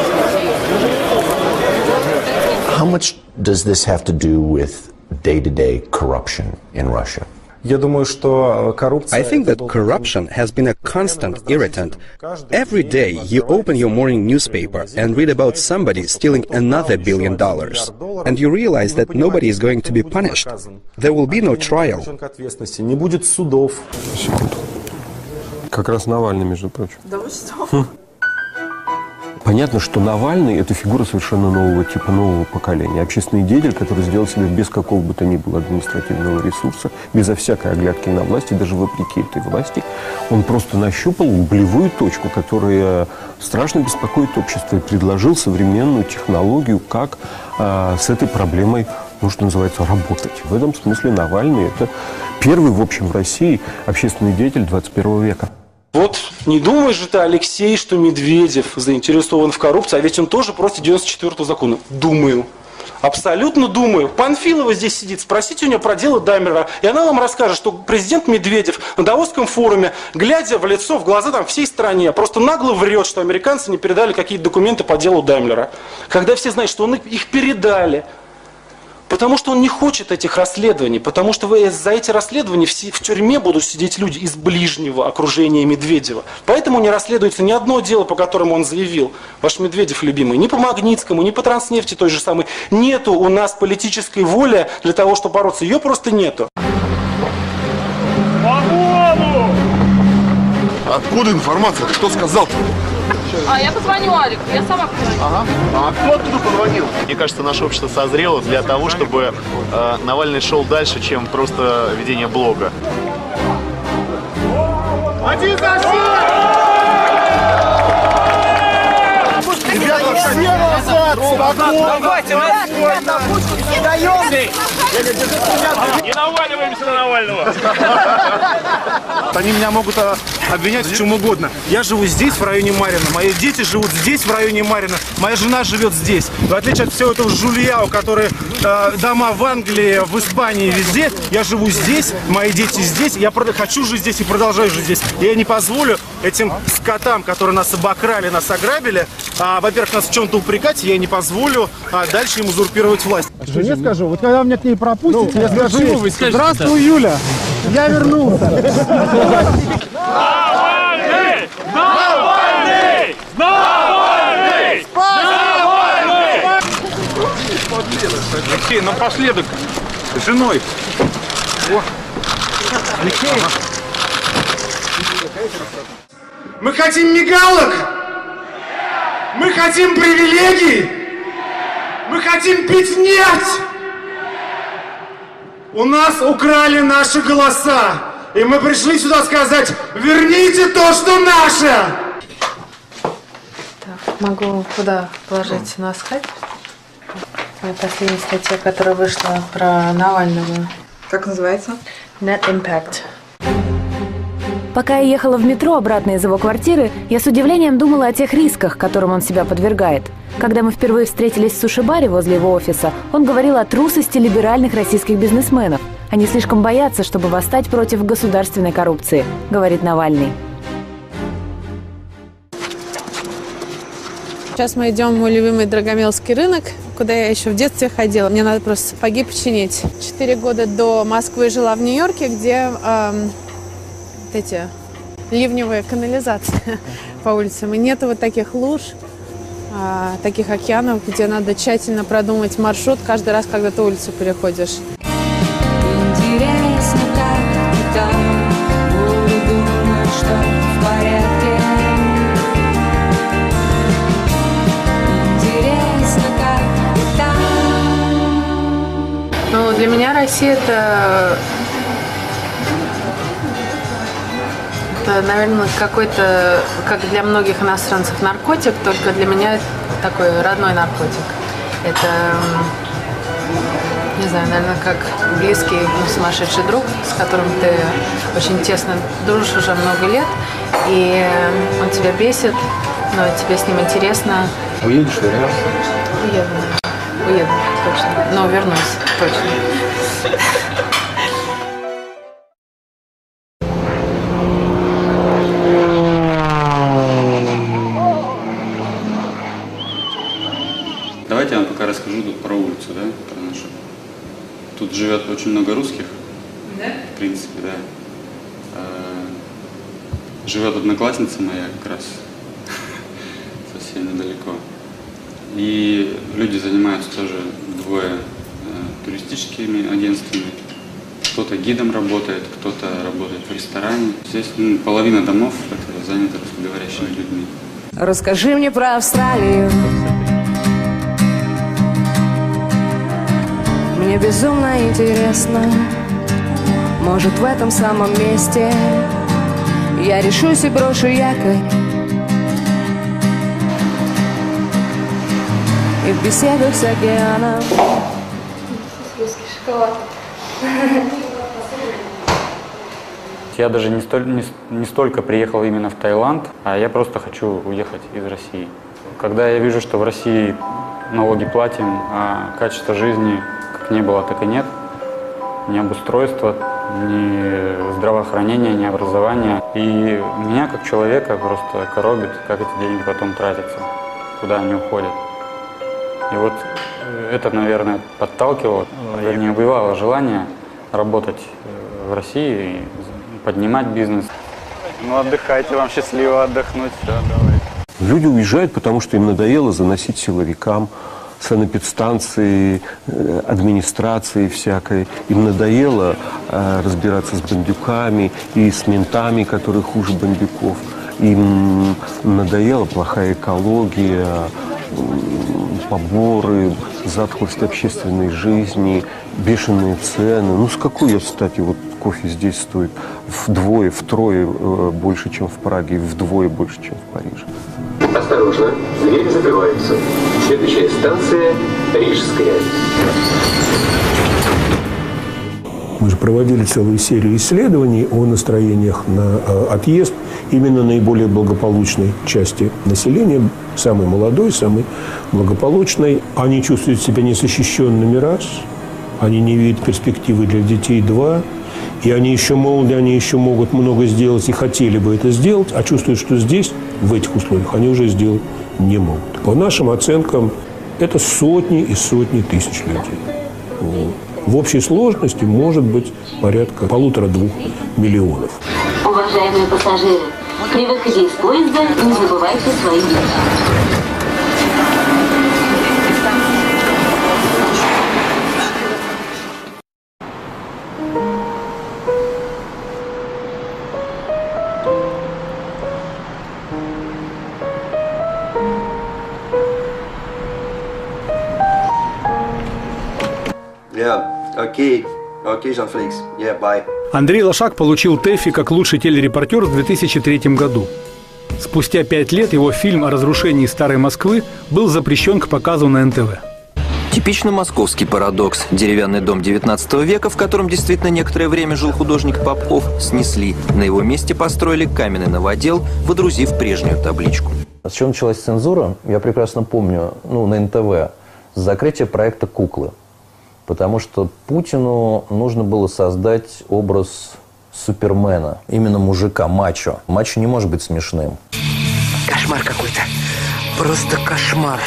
Speaker 26: How much does this have to do with day-to-day corruption in Russia?
Speaker 27: I think that corruption has been a constant irritant. Every day you open your morning newspaper and read about somebody stealing another $1 billion. And you realize that nobody is going to be punished. There will be no trial.
Speaker 5: Не будет судов. Как раз Навальный, между прочим.
Speaker 22: Да вы что?
Speaker 11: Понятно, что Навальный – это фигура совершенно нового типа, нового поколения. Общественный деятель, который сделал себе без какого бы то ни было административного ресурса, безо всякой оглядки на власть, и даже вопреки этой власти, он просто нащупал углевую точку, которая страшно беспокоит общество, и предложил современную технологию, как с этой проблемой, ну, что называется, работать. В этом смысле Навальный – это первый, в общем, в России общественный деятель 21 века.
Speaker 28: Вот не думаешь же ты, Алексей, что Медведев заинтересован в коррупции, а ведь он тоже против 94-го закона. Думаю. Абсолютно думаю. Панфилова здесь сидит, спросите у нее про дело Даймлера, и она вам расскажет, что президент Медведев на Давосском форуме, глядя в лицо, в глаза там всей стране, просто нагло врет, что американцы не передали какие-то документы по делу Даймлера. Когда все знают, что он их передали. Потому что он не хочет этих расследований, потому что за эти расследования в тюрьме будут сидеть люди из ближнего окружения Медведева. Поэтому не расследуется ни одно дело, по которому он заявил, ваш Медведев любимый, ни по Магнитскому, ни по Транснефти той же самой. Нету у нас политической воли для того, чтобы бороться. Ее просто нету.
Speaker 3: Откуда информация? Кто сказал?
Speaker 22: Я позвоню Алику, я сама позвоню.
Speaker 3: Ага. А кто оттуда позвонил?
Speaker 7: Мне кажется, наше общество созрело для того, чтобы Навальный шел дальше, чем просто ведение блога.
Speaker 3: Один за всех! Ребята, все назад!
Speaker 28: Давайте, ребята, не даем!
Speaker 3: Не наваливаемся на Навального!
Speaker 28: Они меня могут обвинять в чем угодно. Я живу здесь, в районе Марьино. Мои дети живут здесь, в районе Марьино. Моя жена живет здесь. В отличие от всего этого жулья, у которых дома в Англии, в Испании, везде, я живу здесь, мои дети здесь. Я хочу жить здесь и продолжаю жить здесь. И я не позволю этим скотам, которые нас обокрали, нас ограбили, во-первых, нас в чем-то упрекать, я не позволю дальше им узурпировать власть. Жене скажу, вот когда меня к ней пропустите, я скажу ей: здравствуй, Юля, я вернулся.
Speaker 3: Навальный! Навальный! Навальный! Навальный!
Speaker 28: Алексей, напоследок, с женой. Алексей.
Speaker 3: Мы хотим мигалок! Мы хотим привилегий! Мы хотим пить нефть! У нас украли наши голоса! И мы пришли сюда сказать: верните то, что наше!
Speaker 10: Так, могу куда положить на скатерть? Последняя статья, которая вышла про Навального.
Speaker 8: Как называется?
Speaker 10: Net Impact.
Speaker 12: Пока я ехала в метро обратно из его квартиры, я с удивлением думала о тех рисках, которым он себя подвергает. Когда мы впервые встретились в суши-баре возле его офиса, он говорил о трусости либеральных российских бизнесменов. Они слишком боятся, чтобы восстать против государственной коррупции, говорит Навальный.
Speaker 10: Сейчас мы идем в мой любимый Драгомилский рынок, куда я еще в детстве ходила. Мне надо просто сапоги починить. 4 года до Москвы жила в Нью-Йорке, где эти ливневые канализации по улицам. И нет вот таких луж, таких океанов, где надо тщательно продумать маршрут каждый раз, когда ты улицу переходишь.
Speaker 13: Интересно, как там, буду думать, что в порядке. Интересно, как там.
Speaker 10: Ну, для меня Россия это, наверное, какой-то, как для многих иностранцев, наркотик, только для меня такой родной наркотик. Это, не знаю, наверное, как близкий, сумасшедший друг, с которым ты очень тесно дружишь уже много лет, и он тебя бесит, но тебе с ним интересно.
Speaker 11: Уедешь, вернешься?
Speaker 10: Уеду, точно, но вернусь, точно.
Speaker 16: Давайте я вам пока расскажу тут про улицу, да, про нашу. Тут живет очень много русских. Да? В принципе, да. Живет одноклассница моя как раз совсем недалеко. И люди занимаются тоже двое туристическими агентствами. Кто-то гидом работает, кто-то работает в ресторане. Здесь половина домов занята русскоговорящими людьми.
Speaker 13: Расскажи мне про Австралию. Мне безумно интересно, может, в этом самом месте я решусь и брошу якорь. И в беседах с океаном.
Speaker 10: Русский шоколад.
Speaker 16: Я даже не столько приехал именно в Таиланд, а я просто хочу уехать из России. Когда я вижу, что в России налоги платим, а качество жизни как не было, так и нет, ни обустройства, ни здравоохранения, ни образования. И меня как человека просто коробит, как эти деньги потом тратятся, куда они уходят. И вот это, наверное, подталкивало, вернее, убивало желание работать в России и поднимать бизнес. Ну, отдыхайте, вам счастливо отдохнуть, все, давай.
Speaker 11: Люди уезжают, потому что им надоело заносить силовикам санэпидстанции, администрации всякой. Им надоело разбираться с бандюками и с ментами, которые хуже бандюков. Им надоела плохая экология, поборы, затхлость общественной жизни, бешеные цены. Ну, с какой стати вот кофе здесь стоит вдвое, втрое больше, чем в Праге, и вдвое больше, чем в Париже?
Speaker 1: Осторожно, двери закрываются. Следующая станция – Рижская.
Speaker 8: Мы же проводили целую серию исследований о настроениях на отъезд именно наиболее благополучной части населения, самой молодой, самой благополучной. Они чувствуют себя незащищенными, раз, они не видят перспективы для детей, два, и они еще молоды, они еще могут много сделать и хотели бы это сделать, а чувствуют, что здесь, в этих условиях, они уже сделать не могут. По нашим оценкам, это сотни и сотни тысяч людей. В общей сложности может быть порядка 1,5–2 миллионов.
Speaker 14: Уважаемые пассажиры, при выходе из поезда не забывайте свои вещи.
Speaker 15: Окей, Жан-Феликс. Bye.
Speaker 2: Андрей Лошак получил ТЭФИ как лучший телерепортер в 2003 году. Спустя 5 лет его фильм о разрушении Старой Москвы был запрещен к показу на НТВ.
Speaker 17: Типично московский парадокс. Деревянный дом 19 века, в котором действительно некоторое время жил художник Попов, снесли. На его месте построили каменный новодел, водрузив прежнюю табличку.
Speaker 18: С чего началась цензура? Я прекрасно помню, на НТВ, с закрытия проекта «Куклы». Потому что Путину нужно было создать образ супермена, именно мужика, мачо. Мачо не может быть смешным.
Speaker 19: Кошмар какой-то. Просто кошмар.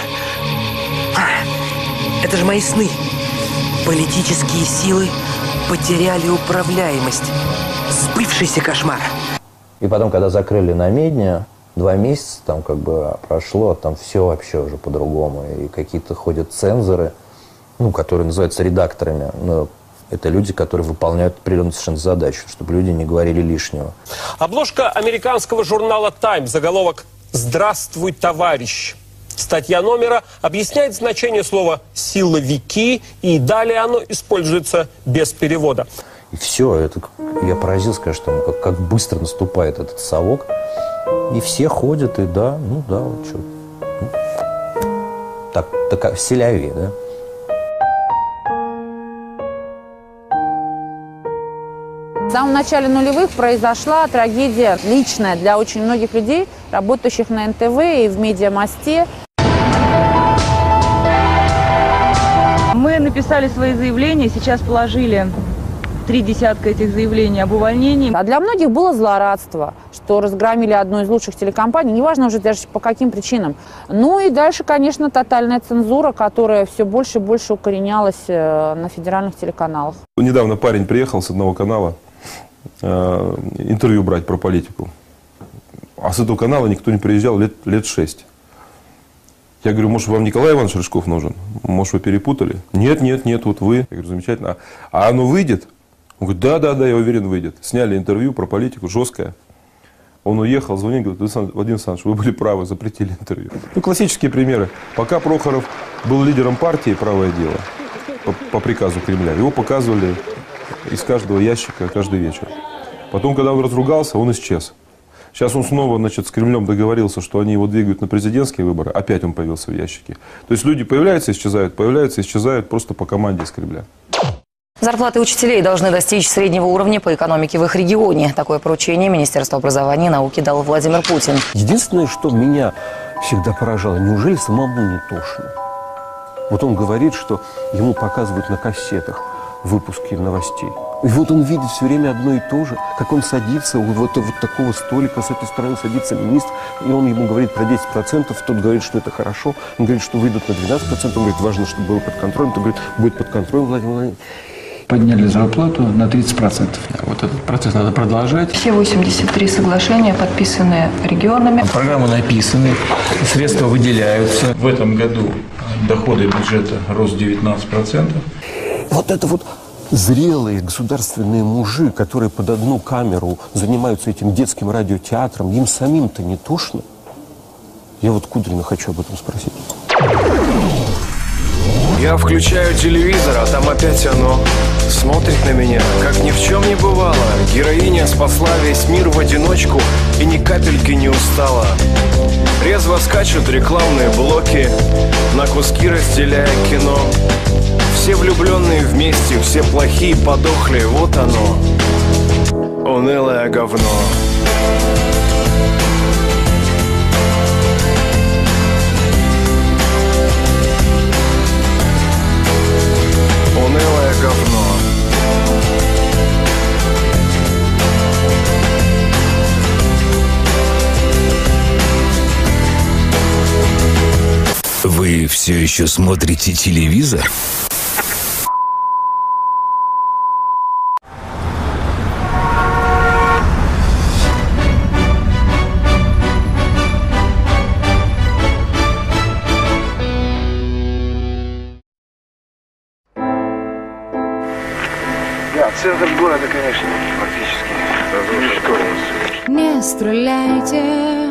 Speaker 19: Это же мои сны. Политические силы потеряли управляемость. Сбывшийся кошмар.
Speaker 18: И потом, когда закрыли намедни, 2 месяца там прошло, там все вообще уже по-другому. И какие-то ходят цензоры, которые называются редакторами. Но это люди, которые выполняют определенную совершенно задачу, чтобы люди не говорили лишнего.
Speaker 23: Обложка американского журнала «Таймс», заголовок «Здравствуй, товарищ». Статья номера объясняет значение слова «силовики», и далее оно используется без перевода.
Speaker 18: И все, это я поразился, конечно, как быстро наступает этот совок. И все ходят, и вот что. Так в селяве, да.
Speaker 29: В самом начале нулевых произошла трагедия личная для очень многих людей, работающих на НТВ и в «Медиамосте».
Speaker 30: Мы написали свои заявления, сейчас положили 3 десятка этих заявлений об увольнении.
Speaker 29: А для многих было злорадство, что разгромили одну из лучших телекомпаний, неважно уже даже по каким причинам. Ну и дальше, конечно, тотальная цензура, которая все больше и больше укоренялась на федеральных телеканалах.
Speaker 5: Недавно парень приехал с одного канала интервью брать про политику. А с этого канала никто не приезжал лет 6. Я говорю, может, вам Николай Иванович Рыжков нужен? Может, вы перепутали? Нет, вот вы. Я говорю, замечательно. А оно выйдет? Он говорит, да, я уверен, выйдет. Сняли интервью про политику, жесткое. Он уехал, звонит, говорит, Владимир Александрович, вы были правы, запретили интервью. Классические примеры. Пока Прохоров был лидером партии «Правое дело», по приказу Кремля, его показывали из каждого ящика каждый вечер. Потом, когда он разругался, он исчез. Сейчас он снова, с Кремлем договорился, что они его двигают на президентские выборы. Опять он появился в ящике. То есть люди появляются, исчезают просто по команде из Кремля.
Speaker 31: Зарплаты учителей должны достичь среднего уровня по экономике в их регионе. Такое поручение Министерство образования и науки дал Владимир Путин.
Speaker 11: Единственное, что меня всегда поражало, неужели самому не тошно? Вот он говорит, что ему показывают на кассетах выпуски новостей. И вот он видит все время одно и то же, как он садится у вот такого столика, с этой стороны садится министр, и он ему говорит про 10%, тот говорит, что это хорошо, он говорит, что выйдут на 12%, он говорит, важно, чтобы было под контролем, тот говорит, будет под контролем, Владимир Владимирович.
Speaker 32: Подняли зарплату на 30%. Вот этот процесс надо продолжать.
Speaker 33: Все 83 соглашения подписаны регионами.
Speaker 32: Программы написаны, средства выделяются. В этом году доходы бюджета рост 19%.
Speaker 11: Вот это вот зрелые государственные мужи, которые под одну камеру занимаются этим детским радиотеатром, им самим-то не тошно? Я вот Кудрина хочу об этом спросить.
Speaker 3: Я включаю телевизор, а там опять оно смотрит на меня, как ни в чем не бывало. Героиня спасла весь мир в одиночку и ни капельки не устала. Резво скачут рекламные блоки, на куски разделяя кино. Все влюбленные вместе, все плохие подохли, вот оно, унылое говно. Унылое говно.
Speaker 4: Вы все еще смотрите телевизор?
Speaker 6: Да, центр города, конечно, практически разрушен.
Speaker 13: Не стреляйте,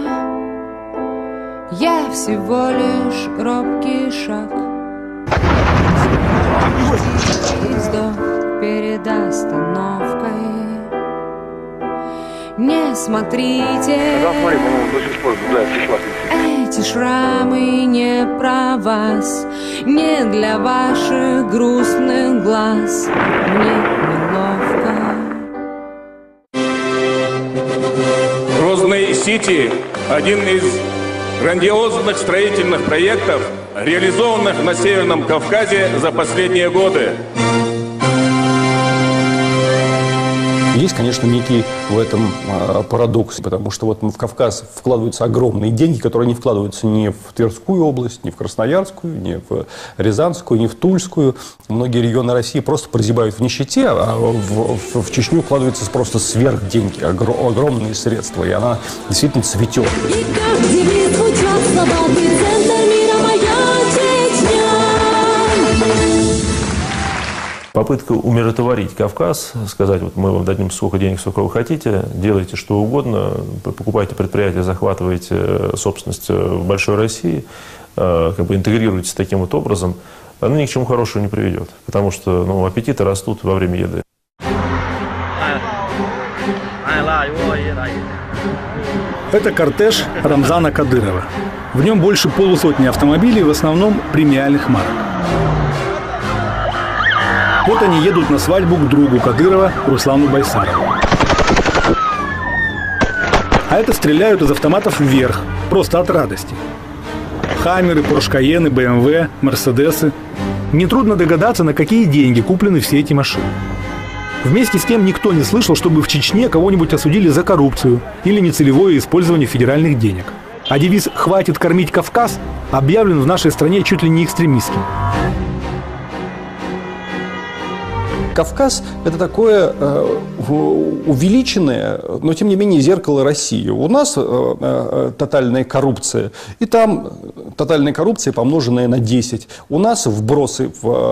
Speaker 13: я всего лишь робкий шаг. И сдох перед остановкой. Не смотрите,
Speaker 6: Да, смотри, по-моему, до сих пор наблюдает пришла.
Speaker 13: эти шрамы не про вас, не для ваших грустных глаз. Мне неловко.
Speaker 7: Грозный Сити – один из грандиозных строительных проектов, реализованных на Северном Кавказе за последние годы.
Speaker 11: Есть, конечно, некий в этом парадокс, потому что вот в Кавказ вкладываются огромные деньги, которые не вкладываются ни в Тверскую область, ни в Красноярскую, ни в Рязанскую, ни в Тульскую. Многие регионы России просто прозябают в нищете, а в Чечню вкладываются просто сверх деньги, огромные средства, и она действительно цветет.
Speaker 5: Попытка умиротворить Кавказ, сказать, вот мы вам дадим столько денег, сколько вы хотите, делайте что угодно, покупайте предприятия, захватывайте собственность в большой России, как бы интегрируйтесь таким вот образом, оно ни к чему хорошему не приведет, потому что аппетиты растут во время еды.
Speaker 2: Это кортеж Рамзана Кадырова. В нем больше полусотни автомобилей, в основном премиальных марок. Вот они едут на свадьбу к другу Кадырова, Руслану Байсарову. А это стреляют из автоматов вверх, просто от радости. Хаммеры, Порш Кайены, БМВ, Мерседесы. Нетрудно догадаться, на какие деньги куплены все эти машины. Вместе с тем никто не слышал, чтобы в Чечне кого-нибудь осудили за коррупцию или нецелевое использование федеральных денег. А девиз «Хватит кормить Кавказ» объявлен в нашей стране чуть ли не экстремистским.
Speaker 11: Кавказ – это такое увеличенное, но тем не менее зеркало России. У нас тотальная коррупция, и там тотальная коррупция, помноженная на 10. У нас вбросы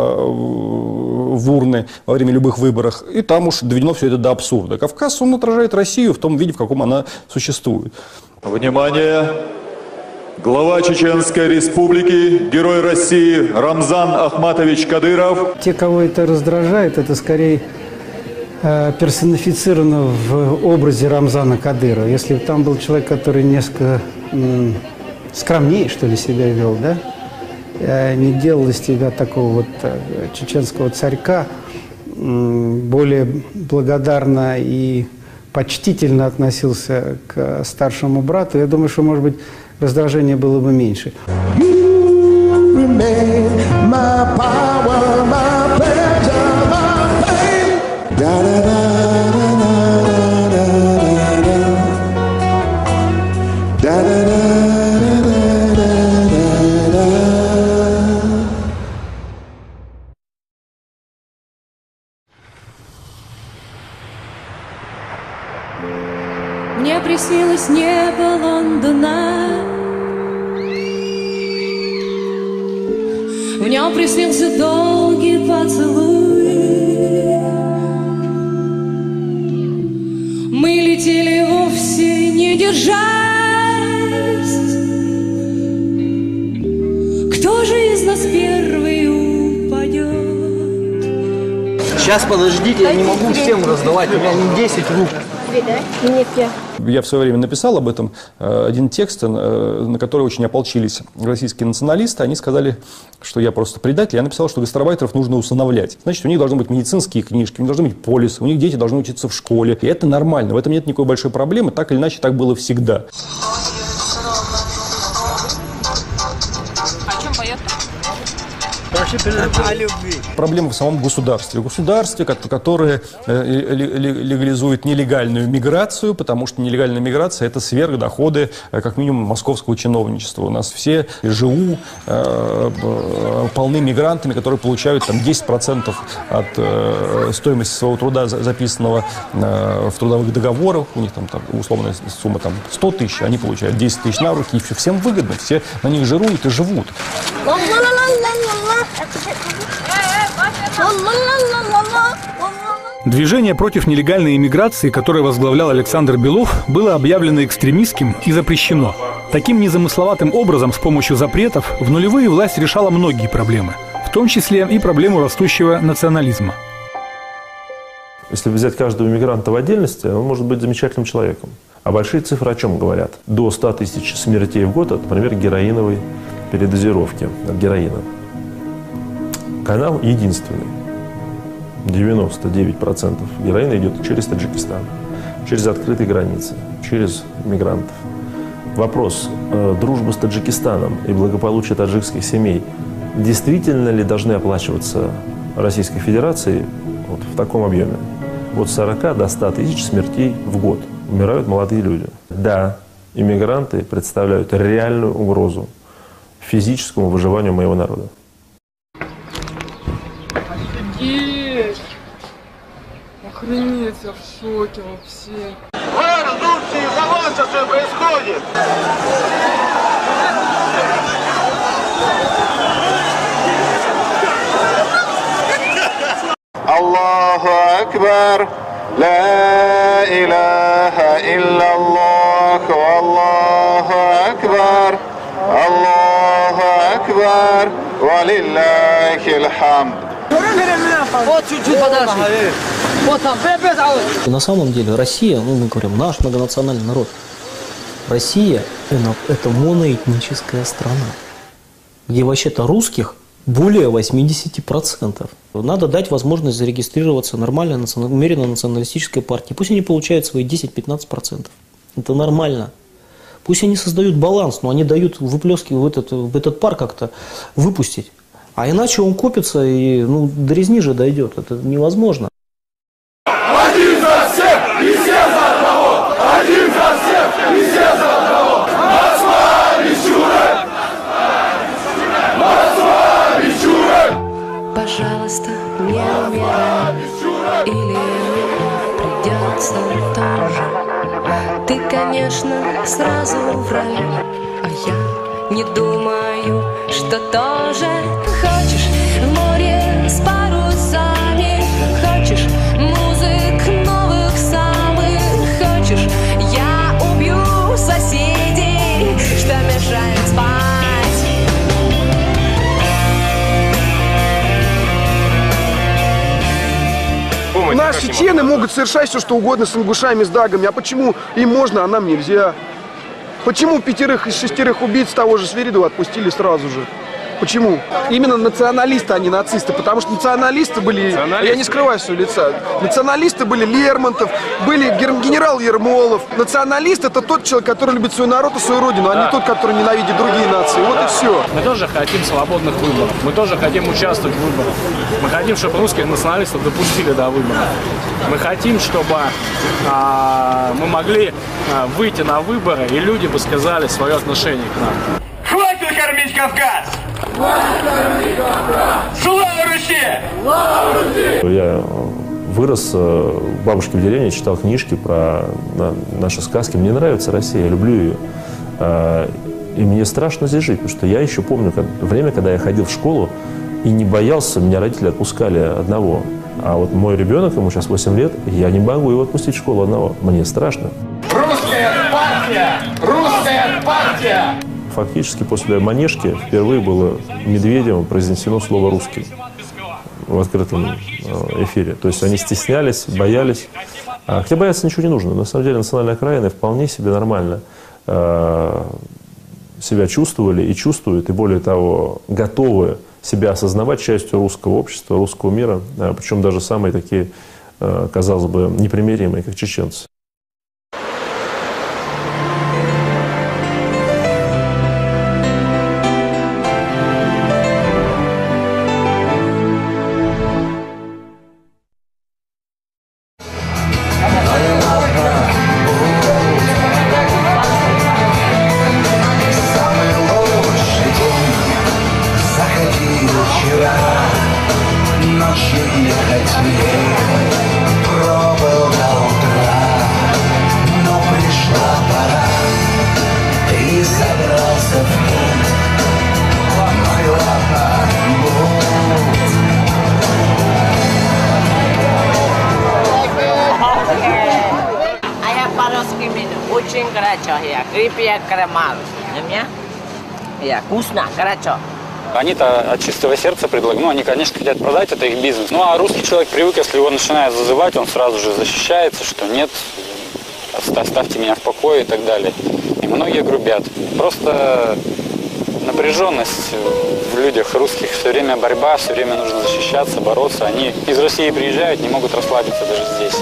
Speaker 11: в урны во время любых выборов, и там уж доведено все это до абсурда. Кавказ, он отражает Россию в том виде, в каком она существует.
Speaker 9: Внимание! Глава Чеченской Республики, Герой России Рамзан Ахматович Кадыров.
Speaker 20: Те, кого это раздражает, это скорее персонифицировано в образе Рамзана Кадырова. Если бы там был человек, который несколько скромнее, что ли, себя вел, да, не делал из тебя такого вот чеченского царька, более благодарно и почтительно относился к старшему брату, я думаю, что, может быть, раздражение было бы меньше.
Speaker 13: Мне приснилось небо Лондона,
Speaker 1: нам приснился долгий поцелуй. Мы летели вовсе не держась. Кто же из нас первый упадет?
Speaker 8: Сейчас подождите, я не могу всем раздавать, у меня не 10 рук.
Speaker 10: Я в свое время написал об этом один текст, на который очень ополчились российские националисты. Они сказали, что я просто предатель. Я написал, что гастарбайтеров нужно усыновлять. Значит, у них должны быть медицинские книжки, у них должны быть полисы, у них дети должны учиться в школе. И это нормально, в этом нет никакой большой проблемы. Так или иначе, так было всегда.
Speaker 1: О чем поет?
Speaker 10: Проблема в самом государстве. Государстве, которое легализует нелегальную миграцию, потому что нелегальная миграция – это сверхдоходы, как минимум, московского чиновничества. У нас все ЖУ полны мигрантами, которые получают там 10% от стоимости своего труда, записанного в трудовых договорах. У них там условная сумма 100 тысяч, они получают 10 тысяч на руки, и всем выгодно, все на них жируют и живут.
Speaker 2: Движение против нелегальной иммиграции, которое возглавлял Александр Белов, было объявлено экстремистским и запрещено. Таким незамысловатым образом, с помощью запретов, в нулевые власть решала многие проблемы, в том числе и проблему растущего национализма.
Speaker 5: Если взять каждого мигранта в отдельности, он может быть замечательным человеком. А большие цифры о чем говорят? До 100 тысяч смертей в год от, например, героиновой передозировки от героина. Канал единственный. 99% героина идет через Таджикистан, через открытые границы, через мигрантов. Вопрос дружбы с Таджикистаном и благополучия таджикских семей действительно ли должны оплачиваться Российской Федерацией вот в таком объеме? От 40 до 100 тысяч смертей в год умирают молодые люди. Да, иммигранты представляют реальную угрозу физическому выживанию моего народа.
Speaker 12: Офигеть! Охренеть, я в шоке вообще.
Speaker 6: Мэр, Турции, из-за вас сейчас все происходит! Аллаху Акбар, ла иляха илляллах, Аллаху Акбар, Аллаху Акбар, валиллахил хамд.
Speaker 8: Вот чуть-чуть подальше. Вот там.
Speaker 14: На самом деле Россия, мы говорим, наш многонациональный народ. Россия – это моноэтническая страна, где вообще-то русских более 80%. Надо дать возможность зарегистрироваться нормальной, умеренно националистической партии. Пусть они получают свои 10-15%. Это нормально. Пусть они создают баланс, но они дают выплескивать в этот пар как-то выпустить. А иначе он копится и до резни же дойдет. Это невозможно.
Speaker 6: Один за всех и все за одного! Один за всех и все за одного! Москва, Мичура! Москва, Мичура!
Speaker 1: Пожалуйста, не умирай, или придется тоже. Ты, конечно, сразу в рай, а я не думаю, что тоже. Хочешь в море с парусами, хочешь музык новых самых, хочешь я убью соседей, что мешает спать.
Speaker 16: Наши чечены могут совершать все, что угодно с ингушами, с дагами. А почему им можно, а нам нельзя? Почему 5 из 6 убийц того же Свиридова отпустили сразу же? Почему? Именно националисты, а не нацисты. Потому что националисты были, я не скрываю своего лица, националисты были Лермонтов, были генерал Ермолов. Националист — это тот человек, который любит свой народ и свою родину, а не тот, который ненавидит другие нации. Вот и все.
Speaker 21: Мы тоже хотим свободных выборов, мы тоже хотим участвовать в выборах. Мы хотим, чтобы русских националистов допустили до выборов. Мы хотим, чтобы мы могли выйти на выборы, и люди бы сказали свое отношение к нам.
Speaker 6: Хватит кормить Кавказ! Слава Руси! Слава Руси!
Speaker 5: Я вырос в бабушке в деревне, читал книжки про наши сказки. Мне нравится Россия, я люблю ее. И мне страшно здесь жить, потому что я еще помню время, когда я ходил в школу
Speaker 15: и не боялся, меня родители отпускали одного. А вот мой ребенок, ему сейчас 8 лет, я не могу его отпустить в школу одного. Мне страшно.
Speaker 6: Русская партия! Русская партия!
Speaker 15: Фактически после Манежки впервые было Медведевым произнесено слово «русский» в открытом эфире. То есть они стеснялись, боялись. Хотя бояться ничего не нужно. На самом деле национальные окраины вполне себе нормально себя чувствовали и чувствуют, и более того, готовы себя осознавать частью русского общества, русского мира, причем даже самые такие, казалось бы, непримиримые, как чеченцы.
Speaker 17: Очень горячо, крепкий карамель. Вкусно, горячо.
Speaker 18: Они-то от чистого сердца предлагают. Ну, они, конечно, хотят продать, это их бизнес. Ну, а русский человек привык, если его начинает зазывать, он сразу же защищается, что нет, оставьте меня в покое и так далее. И многие грубят. Просто напряженность в людях русских, все время борьба, все время нужно защищаться, бороться. Они из России приезжают, не могут расслабиться даже здесь.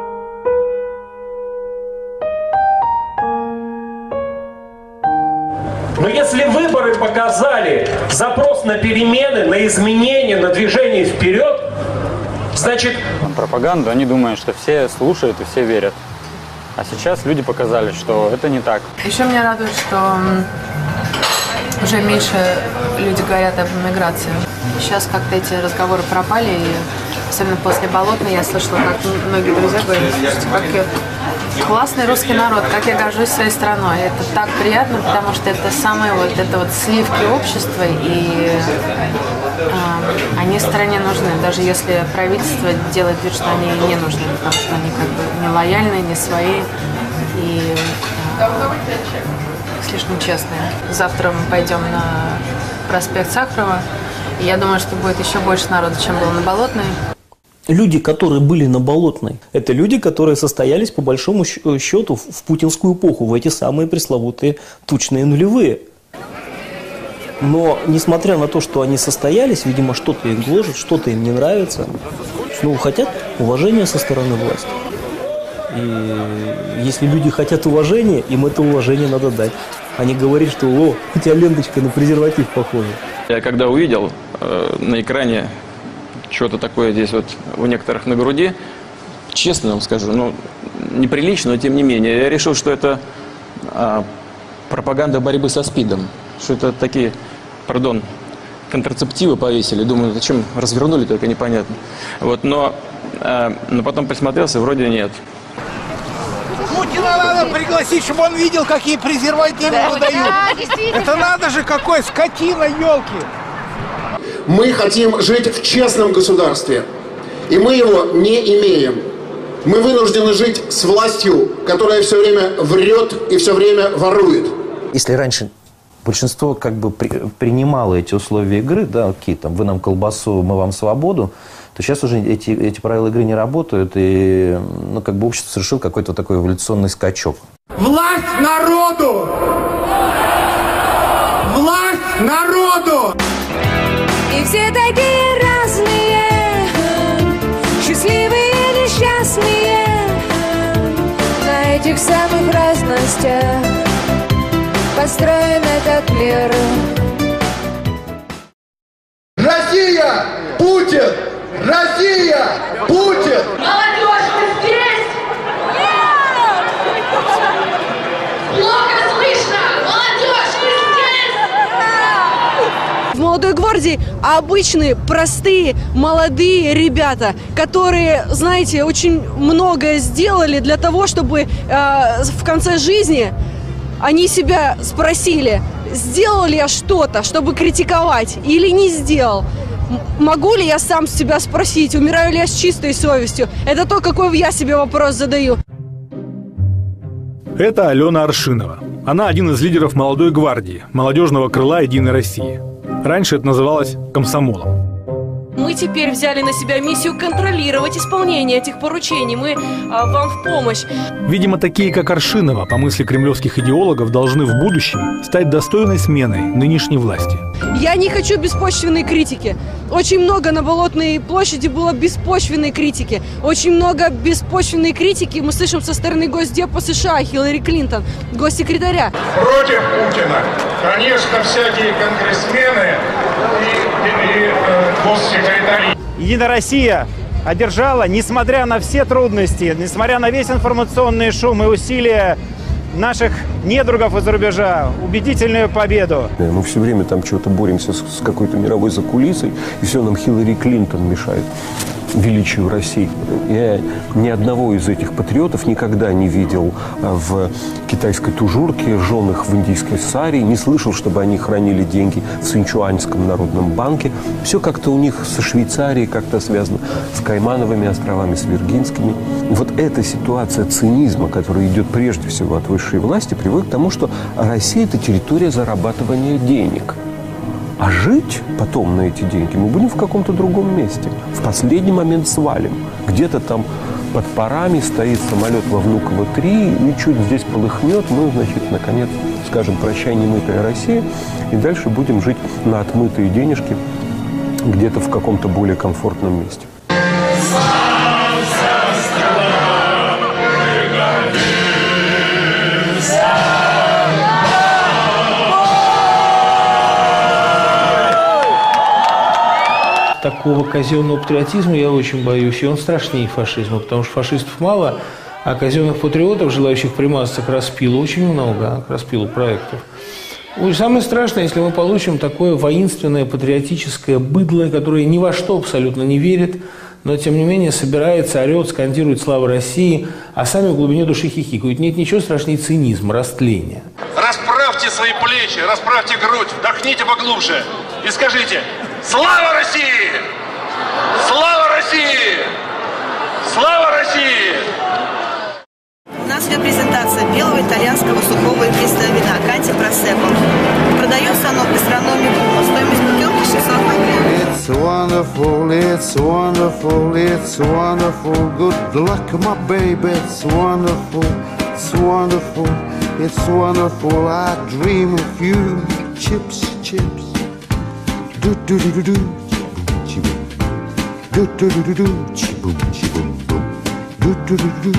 Speaker 19: Но если выборы показали запрос на перемены, на изменения, на движение вперед, значит...
Speaker 18: Пропаганду, они думают, что все слушают и все верят. А сейчас люди показали, что это не так.
Speaker 12: Еще меня радует, что уже меньше люди говорят об эмиграции. Сейчас как-то эти разговоры пропали, и особенно после Болотной я слышала, как многие друзья говорят, слушайте, как классный русский народ, как я горжусь своей страной. Это так приятно, потому что это самые вот сливки общества, и они стране нужны, даже если правительство делает вид, что они не нужны, потому что они как бы не лояльные, не свои и слишком честные. Завтра мы пойдем на проспект Сахарова, и я думаю, что будет еще больше народу, чем было на Болотной.
Speaker 14: Люди, которые были на Болотной, это люди, которые состоялись по большому счету в путинскую эпоху, в эти самые пресловутые тучные нулевые. Но, несмотря на то, что они состоялись, видимо, что-то их гложет, что-то им не нравится, ну, хотят уважения со стороны власти. И если люди хотят уважения, им это уважение надо дать. А не говорить, что «О, у тебя ленточка на презерватив похожа».
Speaker 18: Я когда увидел на экране что-то такое здесь вот у некоторых на груди, честно вам скажу, ну, неприлично, но тем не менее, я решил, что это пропаганда борьбы со СПИДом. Что это такие, пардон, контрацептивы повесили. Думаю, зачем развернули, только непонятно. Вот, но потом присмотрелся, вроде нет.
Speaker 22: Путина надо пригласить, чтобы он видел, какие презервативы выдают. Это надо же, какой скотина, елки.
Speaker 23: Мы хотим жить в честном государстве, и мы его не имеем. Мы вынуждены жить с властью, которая все время врет и все время ворует.
Speaker 24: Если раньше большинство как бы принимало эти условия игры, да, окей, там, вы нам колбасу, мы вам свободу, то сейчас уже эти правила игры не работают, и ну, как бы общество совершило какой-то такой эволюционный скачок.
Speaker 6: Власть народу! Власть народу!
Speaker 13: И все такие разные, счастливые и несчастные, на этих самых разностях построен этот мир.
Speaker 6: Россия! Путин! Россия! Путин!
Speaker 25: Молодежь, вы здесь? Нет! Плохо слышно! Молодежь, вы здесь?
Speaker 26: В молодой гвардии обычные, простые, молодые ребята, которые, знаете, очень многое сделали для того, чтобы в конце жизни они себя спросили, сделал ли я что-то, чтобы критиковать, или не сделал. Могу ли я сам себя спросить, умираю ли я с чистой совестью? Это то, какой я себе вопрос задаю.
Speaker 2: Это Алена Аршинова. Она один из лидеров молодой гвардии, молодежного крыла «Единой России». Раньше это называлось комсомолом.
Speaker 26: Мы теперь взяли на себя миссию контролировать исполнение этих поручений. Мы вам в помощь.
Speaker 2: Видимо, такие, как Аршинова, по мысли кремлевских идеологов, должны в будущем стать достойной сменой нынешней власти.
Speaker 26: Я не хочу беспочвенной критики. Очень много на Болотной площади было беспочвенной критики. Очень много беспочвенной критики мы слышим со стороны Госдепа США, Хиллари Клинтон, госсекретаря.
Speaker 3: Против Путина, конечно, всякие конгрессмены и госсекретари.
Speaker 4: Единая Россия одержала, несмотря на все трудности, несмотря на весь информационный шум и усилия наших недругов из-за рубежа, убедительную победу.
Speaker 5: Мы все время там чего-то боремся с какой-то мировой закулисой, и все нам Хиллари Клинтон мешает величию России. Я ни одного из этих патриотов никогда не видел в китайской тужурке, жен их в индийской саре, не слышал, чтобы они хранили деньги в Синчуаньском народном банке. Все как-то у них со Швейцарией как-то связано, с Каймановыми островами, с Виргинскими. Вот эта ситуация цинизма, которая идет прежде всего от высшей власти, приводит к тому, что Россия – это территория зарабатывания денег. А жить потом на эти деньги мы будем в каком-то другом месте. В последний момент свалим. Где-то там под парами стоит самолет во Внуково-3, и чуть здесь полыхнет, мы, значит, наконец скажем «прощай, немытая Россия», и дальше будем жить на отмытые денежки где-то в каком-то более комфортном месте.
Speaker 4: Такого казенного патриотизма я очень боюсь, и он страшнее фашизма, потому что фашистов мало, а казенных патриотов, желающих примазаться к распилу, очень много, к распилу проектов. И самое страшное, если мы получим такое воинственное, патриотическое быдло, которое ни во что абсолютно не верит, но тем не менее собирается, орет, скандирует «Слава России», а сами в глубине души хихикают. Нет ничего страшнее цинизма, растления.
Speaker 3: Расправьте свои плечи, расправьте грудь, вдохните поглубже и скажите: «Слава России! Слава России! Слава России!»
Speaker 7: У нас идет презентация белого итальянского сухого игристого вина Канти Просекко. Продается оно в гастрономе Бума. Стоимость бутылки 600 рублей.
Speaker 9: It's wonderful, it's wonderful, it's wonderful. Good luck, my baby, it's wonderful, it's wonderful, it's wonderful. I dream of you, chips, chips. Do do do do do, chibum, do do do do do, chibum, chibum, bum, do do do do.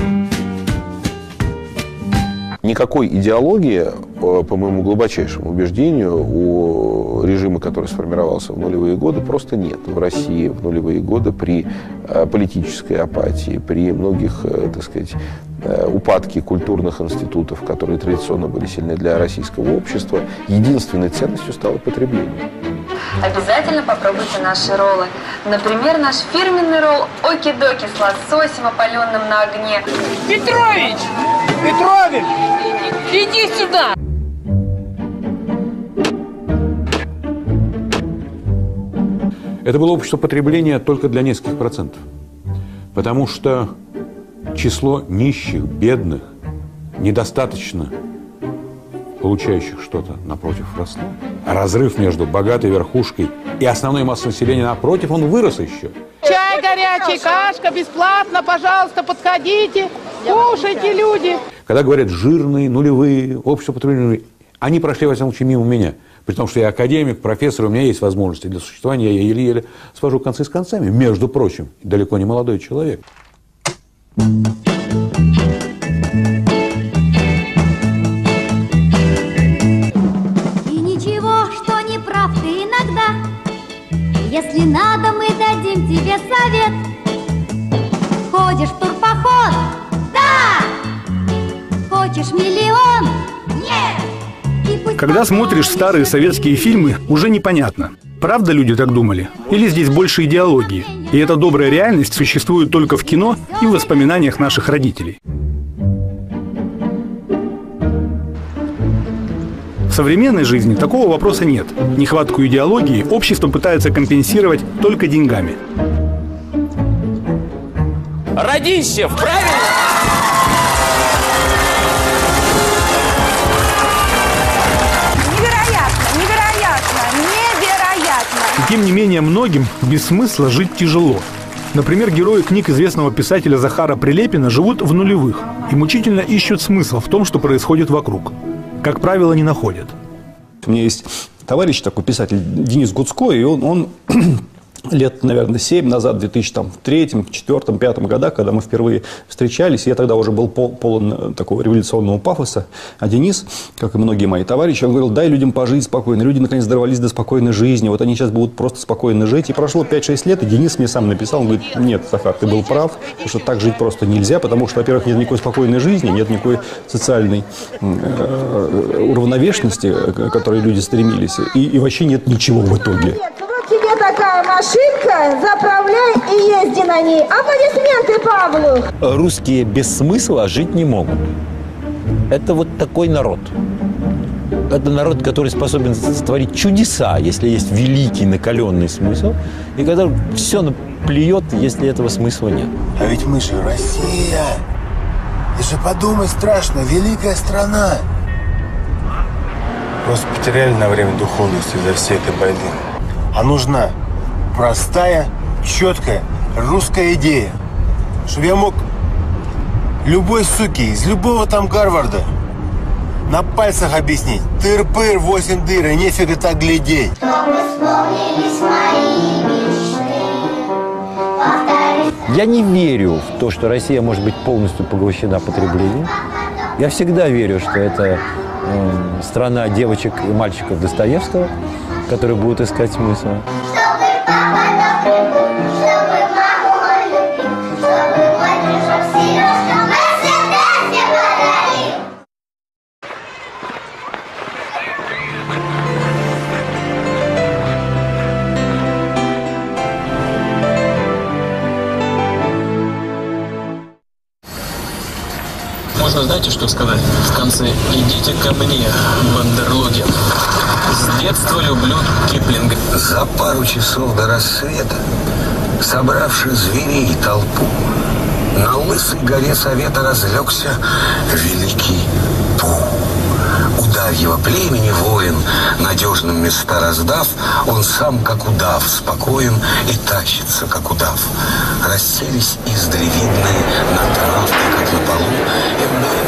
Speaker 5: Никакой идеологии, по моему глубочайшему убеждению, у режима, который сформировался в нулевые годы, просто нет. В России в нулевые годы при политической апатии, при многих, так сказать, упадке культурных институтов, которые традиционно были сильны для российского общества, единственной ценностью стало потребление.
Speaker 11: Обязательно попробуйте наши роллы. Например, наш фирменный ролл оки-доки с лососем, опаленным на огне.
Speaker 22: Петрович! Петрович! Иди сюда!
Speaker 20: Это было общество потребления только для нескольких процентов. Потому что число нищих, бедных, недостаточно получающих что-то, напротив, росло. А разрыв между богатой верхушкой и основной массой населения, напротив, он вырос еще.
Speaker 22: Чай горячий, кашка бесплатно, пожалуйста, подходите, кушайте, люди.
Speaker 20: Когда говорят жирные, нулевые, общество потребления, они прошли, во всяком случае, мимо меня. При том, что я академик, профессор, у меня есть возможности для существования, я еле-еле свожу концы с концами. Между прочим, далеко не молодой человек.
Speaker 27: Если надо, мы дадим тебе совет. Хочешь в турпоход? Да! Хочешь миллион? Нет!
Speaker 2: Когда смотришь старые советские фильмы, уже непонятно, правда люди так думали, или здесь больше идеологии. И эта добрая реальность существует только в кино и в воспоминаниях наших родителей. В современной жизни такого вопроса нет. Нехватку идеологии общество пытается компенсировать только деньгами.
Speaker 1: Радищев, правильно?
Speaker 2: И тем не менее многим без смысла жить тяжело. Например, герои книг известного писателя Захара Прилепина живут в нулевых и мучительно ищут смысл в том, что происходит вокруг. Как правило, не находят.
Speaker 8: У меня есть товарищ такой писатель Денис Гуцко, и он лет, наверное, 7 назад, в 2003, 2004, 2005 годах, когда мы впервые встречались, я тогда уже был полон такого революционного пафоса, а Денис, как и многие мои товарищи, он говорил: дай людям пожить спокойно, люди наконец дорвались до спокойной жизни, вот они сейчас будут просто спокойно жить. И прошло 5-6 лет, и Денис мне сам написал, он говорит: нет, Захар, ты был прав, потому что так жить просто нельзя, потому что, во-первых, нет никакой спокойной жизни, нет никакой социальной уравновешенности, к которой люди стремились, и вообще нет ничего в итоге.
Speaker 10: Тебе такая машинка, заправляй и езди на ней. Аплодисменты Павлу.
Speaker 15: Русские без смысла жить не могут. Это вот такой народ. Это народ, который способен творить чудеса, если есть великий накаленный смысл, и который все наплюет, если этого смысла нет.
Speaker 16: А ведь мы же Россия. Ты же подумай, страшно, великая страна. Просто потеряли на время духовность из-за всей этой войны. А нужна простая, четкая русская идея. Чтобы я мог любой суки из любого там Гарварда на пальцах объяснить: тыр-пыр, 8 дыр, и нефига так глядеть.
Speaker 15: Я не верю в то, что Россия может быть полностью поглощена потреблением. Я всегда верю, что это страна девочек и мальчиков Достоевского, которые будут искать смысл.
Speaker 17: Можно, знаете, что сказать в конце? Идите ко мне, Вандерлоген. С детства люблю Киплинга.
Speaker 21: За пару часов до рассвета, собравши зверей и толпу, на лысой горе Совета разлегся великий Пух. Удавьего племени воин, надежным места раздав, он сам, как удав, спокоен и тащится, как удав. Расселись издали видные на травке, как на полу, и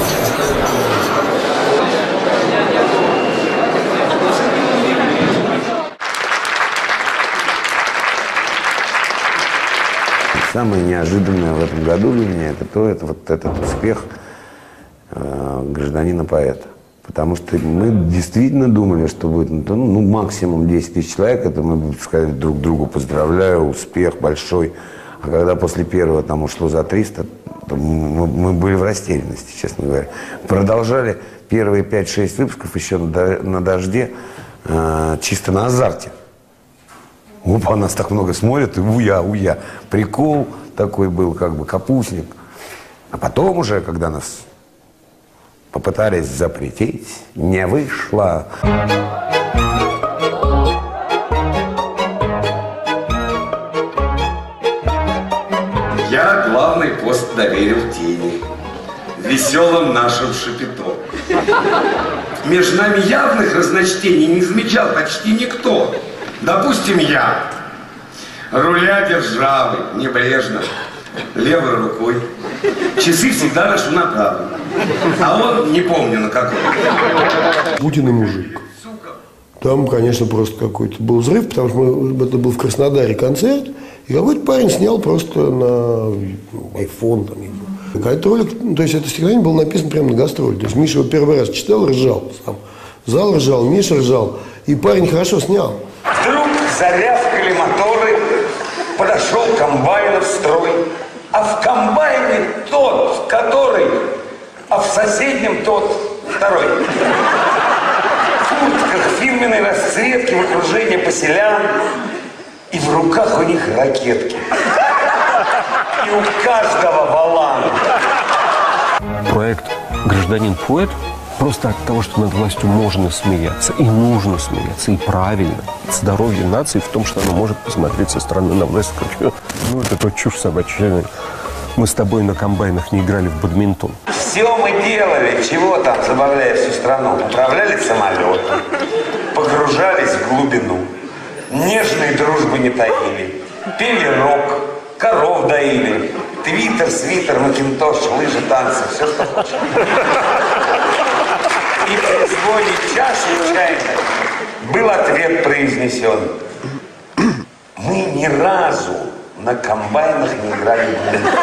Speaker 28: Самое неожиданное в этом году для меня это вот этот успех гражданина-поэта. Потому что мы действительно думали, что будет максимум 10 тысяч человек, это мы бы сказали друг другу: поздравляю, успех большой. А когда после первого там ушло за 300, то мы были в растерянности, честно говоря. Продолжали первые 5-6 выпусков еще на дожде, чисто на азарте. Опа, нас так много смотрят, и уя. Прикол такой был, как бы капустник. А потом уже, когда нас попытались запретить, не вышло.
Speaker 29: Я главный пост доверил Тине, веселым нашим Шапито. Между нами явных разночтений не замечал почти никто. Допустим, я. Руля державы, небрежно, левой рукой. Часы всегда ношу направо. А он не помню на какой.
Speaker 30: Путин и мужик. Там, конечно, просто какой-то был взрыв, потому что это был в Краснодаре концерт, и какой-то парень снял просто на iPhone. Какой-то ролик, то есть это стихотворение было написано прямо на гастроле. То есть Миша его первый раз читал, ржал сам. Зал ржал, Миша ржал, и парень хорошо снял.
Speaker 29: Вдруг зарявкали моторы, подошел комбайн в строй, а в комбайне тот, который, а в соседнем тот второй. В куртках фирменной расцветки, в окружении поселян, и в руках у них ракетки. И у каждого волан.
Speaker 31: Проект «Гражданин-поэт»
Speaker 6: Просто от того, что над властью можно смеяться, и нужно смеяться, и правильно. Здоровье нации в том, что она может посмотреть со стороны на власть, как, ну, это то чушь собачья. Мы с тобой на комбайнах не играли в бадминтон.
Speaker 29: Все мы делали, чего там, забавляя всю страну. Управляли самолетом, погружались в глубину, нежной дружбы не таили, пели рок, коров доили, твиттер, свитер, макинтош, лыжи, танцы, все, что хочешь. И при звоне чаши чайной был ответ произнесен. Мы ни разу на комбайнах не играли в бадминтон.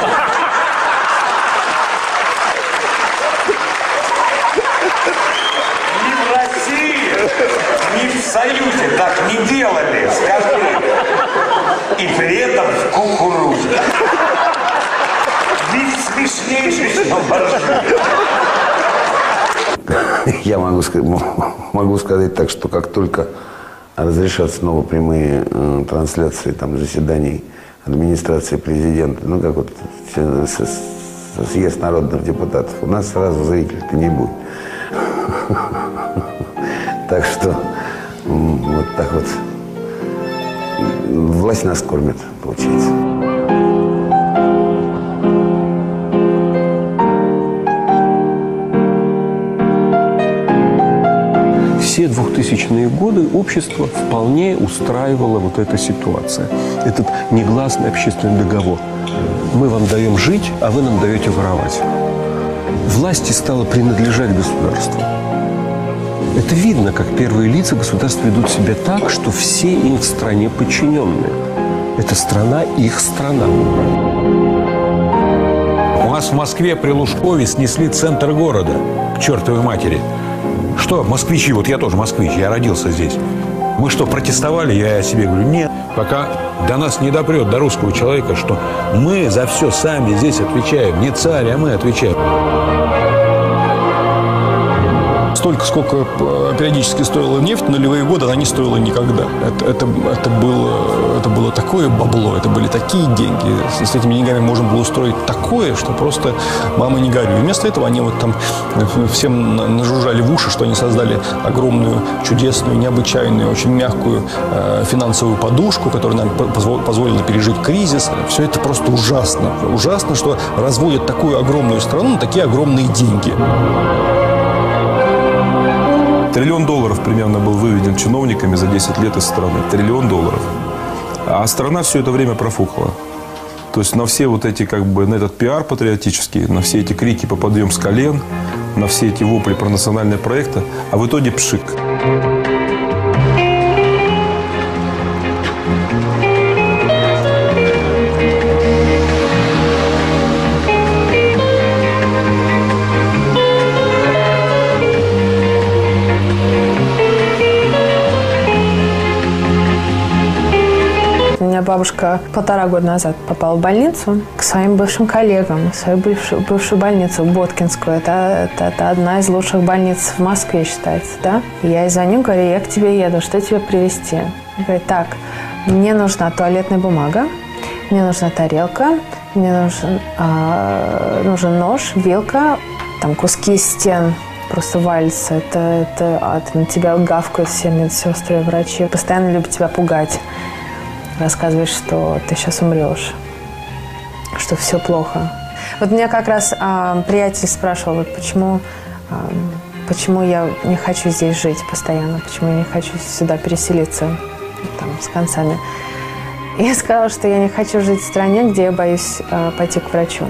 Speaker 29: Ни в России, ни в Союзе так не делали, скажи. И при этом в кукурузе. Ведь смешнейший, чем боржи.
Speaker 28: Я могу сказать так, что как только разрешат снова прямые трансляции там, заседаний администрации президента, ну как вот съезд народных депутатов, у нас сразу зрителей-то не будет. Так что вот так вот власть нас кормит, получается.
Speaker 6: Все 2000-е годы общество вполне устраивало вот эта ситуация. Этот негласный общественный договор. Мы вам даем жить, а вы нам даете воровать. Власти стало принадлежать государству. Это видно, как первые лица государства ведут себя так, что все им в стране подчиненные. Эта страна – их страна.
Speaker 20: У нас в Москве при Лужкове снесли центр города к чертовой матери. Что, москвичи, вот я тоже москвич, я родился здесь. Мы что, протестовали? Я себе говорю, нет. Пока до нас не допрет, до русского человека, что мы за все сами здесь отвечаем. Не царь, а мы отвечаем.
Speaker 8: Столько, сколько периодически стоила нефть, в нулевые годы она не стоила никогда. Это было такое бабло, это были такие деньги. С этими деньгами можно было устроить такое, что просто мама не горюй. И вместо этого они вот там всем нажужжали в уши, что они создали огромную, чудесную, необычайную, очень мягкую финансовую подушку, которая нам позволила пережить кризис. Все это просто ужасно. Ужасно, что разводят такую огромную страну на такие огромные деньги.
Speaker 5: $1 триллион примерно был выведен чиновниками за 10 лет из страны. $1 триллион. А страна все это время профукала. То есть на все вот эти, как бы, на этот пиар патриотический, на все эти крики по подъем с колен, на все эти вопли про национальные проекты, а в итоге пшик.
Speaker 12: Бабушка 1,5 года назад попала в больницу к своим бывшим коллегам, в свою бывшую больницу Боткинскую. Это одна из лучших больниц в Москве считается, да? И я ей звоню, говорю, я к тебе еду, что тебе привезти? Она говорит, так, мне нужна туалетная бумага, мне нужна тарелка, мне нужен нож, вилка, там куски стен просто валятся. Это на тебя гавкают все медсестры, врачи. Постоянно любят тебя пугать. Рассказываешь, что ты сейчас умрешь, что все плохо. Вот меня как раз приятель спрашивал, вот почему я не хочу здесь жить постоянно, почему я не хочу сюда переселиться там, с концами. И я сказала, что я не хочу жить в стране, где я боюсь пойти к врачу.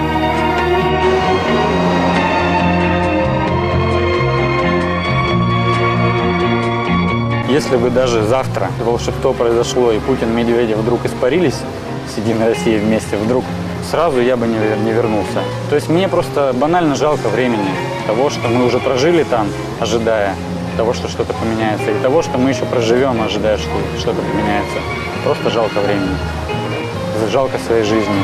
Speaker 13: Если бы даже завтра волшебство произошло, и Путин и Медведев вдруг испарились с «Единой Россией» вместе, вдруг сразу я бы не вернулся. То есть мне просто банально жалко времени, того, что мы уже прожили там, ожидая того, что что-то поменяется, и того, что мы еще проживем, ожидая, что что-то поменяется. Просто жалко времени, жалко своей жизни.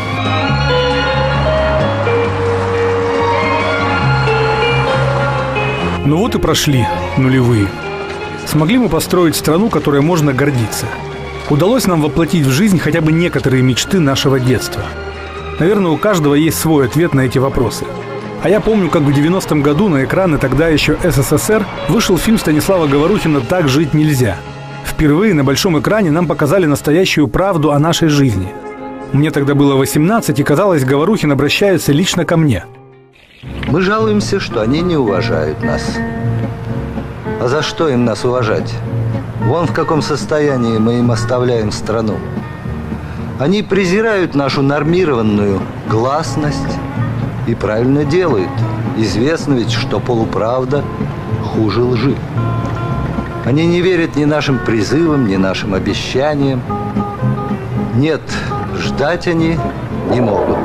Speaker 2: Ну вот и прошли нулевые. Смогли мы построить страну, которой можно гордиться. Удалось нам воплотить в жизнь хотя бы некоторые мечты нашего детства. Наверное, у каждого есть свой ответ на эти вопросы. А я помню, как в 90-м году на экраны тогда еще СССР вышел фильм Станислава Говорухина «Так жить нельзя». Впервые на большом экране нам показали настоящую правду о нашей жизни. Мне тогда было 18, и казалось, Говорухин обращается лично ко мне.
Speaker 3: Мы жалуемся, что они не уважают нас. А за что им нас уважать? Вон в каком состоянии мы им оставляем страну. Они презирают нашу нормированную гласность и правильно делают. Известно ведь, что полуправда хуже лжи. Они не верят ни нашим призывам, ни нашим обещаниям. Нет, ждать они не могут.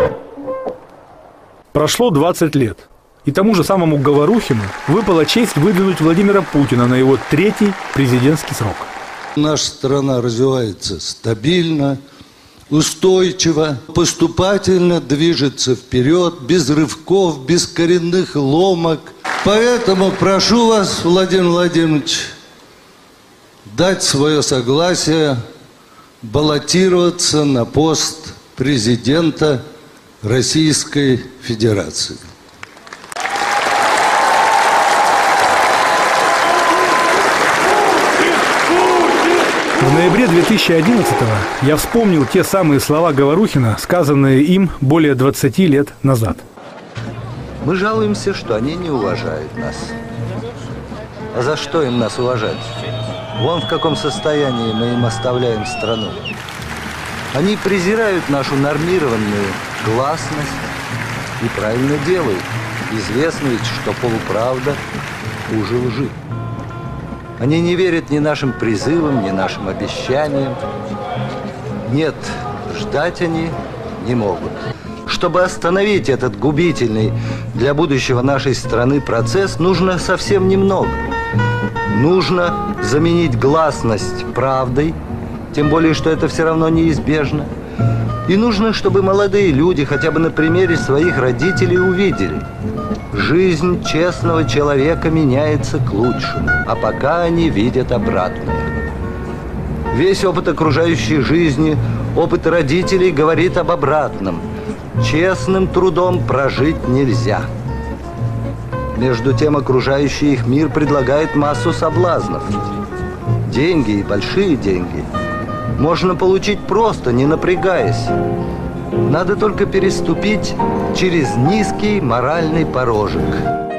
Speaker 2: Прошло 20 лет. И тому же самому Говорухину выпала честь выдвинуть Владимира Путина на его 3-й президентский срок.
Speaker 4: Наша страна развивается стабильно, устойчиво, поступательно движется вперед, без рывков, без коренных ломок. Поэтому прошу вас, Владимир Владимирович, дать свое согласие баллотироваться на пост президента Российской Федерации.
Speaker 2: В ноябре 2011-го я вспомнил те самые слова Говорухина, сказанные им более 20 лет назад.
Speaker 3: Мы жалуемся, что они не уважают нас. А за что им нас уважать? Вон в каком состоянии мы им оставляем страну. Они презирают нашу нормированную гласность и правильно делают. Известно ведь, что полуправда хуже лжи. Они не верят ни нашим призывам, ни нашим обещаниям. Нет, ждать они не могут. Чтобы остановить этот губительный для будущего нашей страны процесс, нужно совсем немного. Нужно заменить гласность правдой, тем более, что это все равно неизбежно. И нужно, чтобы молодые люди хотя бы на примере своих родителей увидели. Жизнь честного человека меняется к лучшему, а пока они видят обратное. Весь опыт окружающей жизни, опыт родителей говорит об обратном. Честным трудом прожить нельзя. Между тем, окружающий их мир предлагает массу соблазнов. Деньги и большие деньги можно получить просто, не напрягаясь. Надо только переступить через низкий моральный порожек.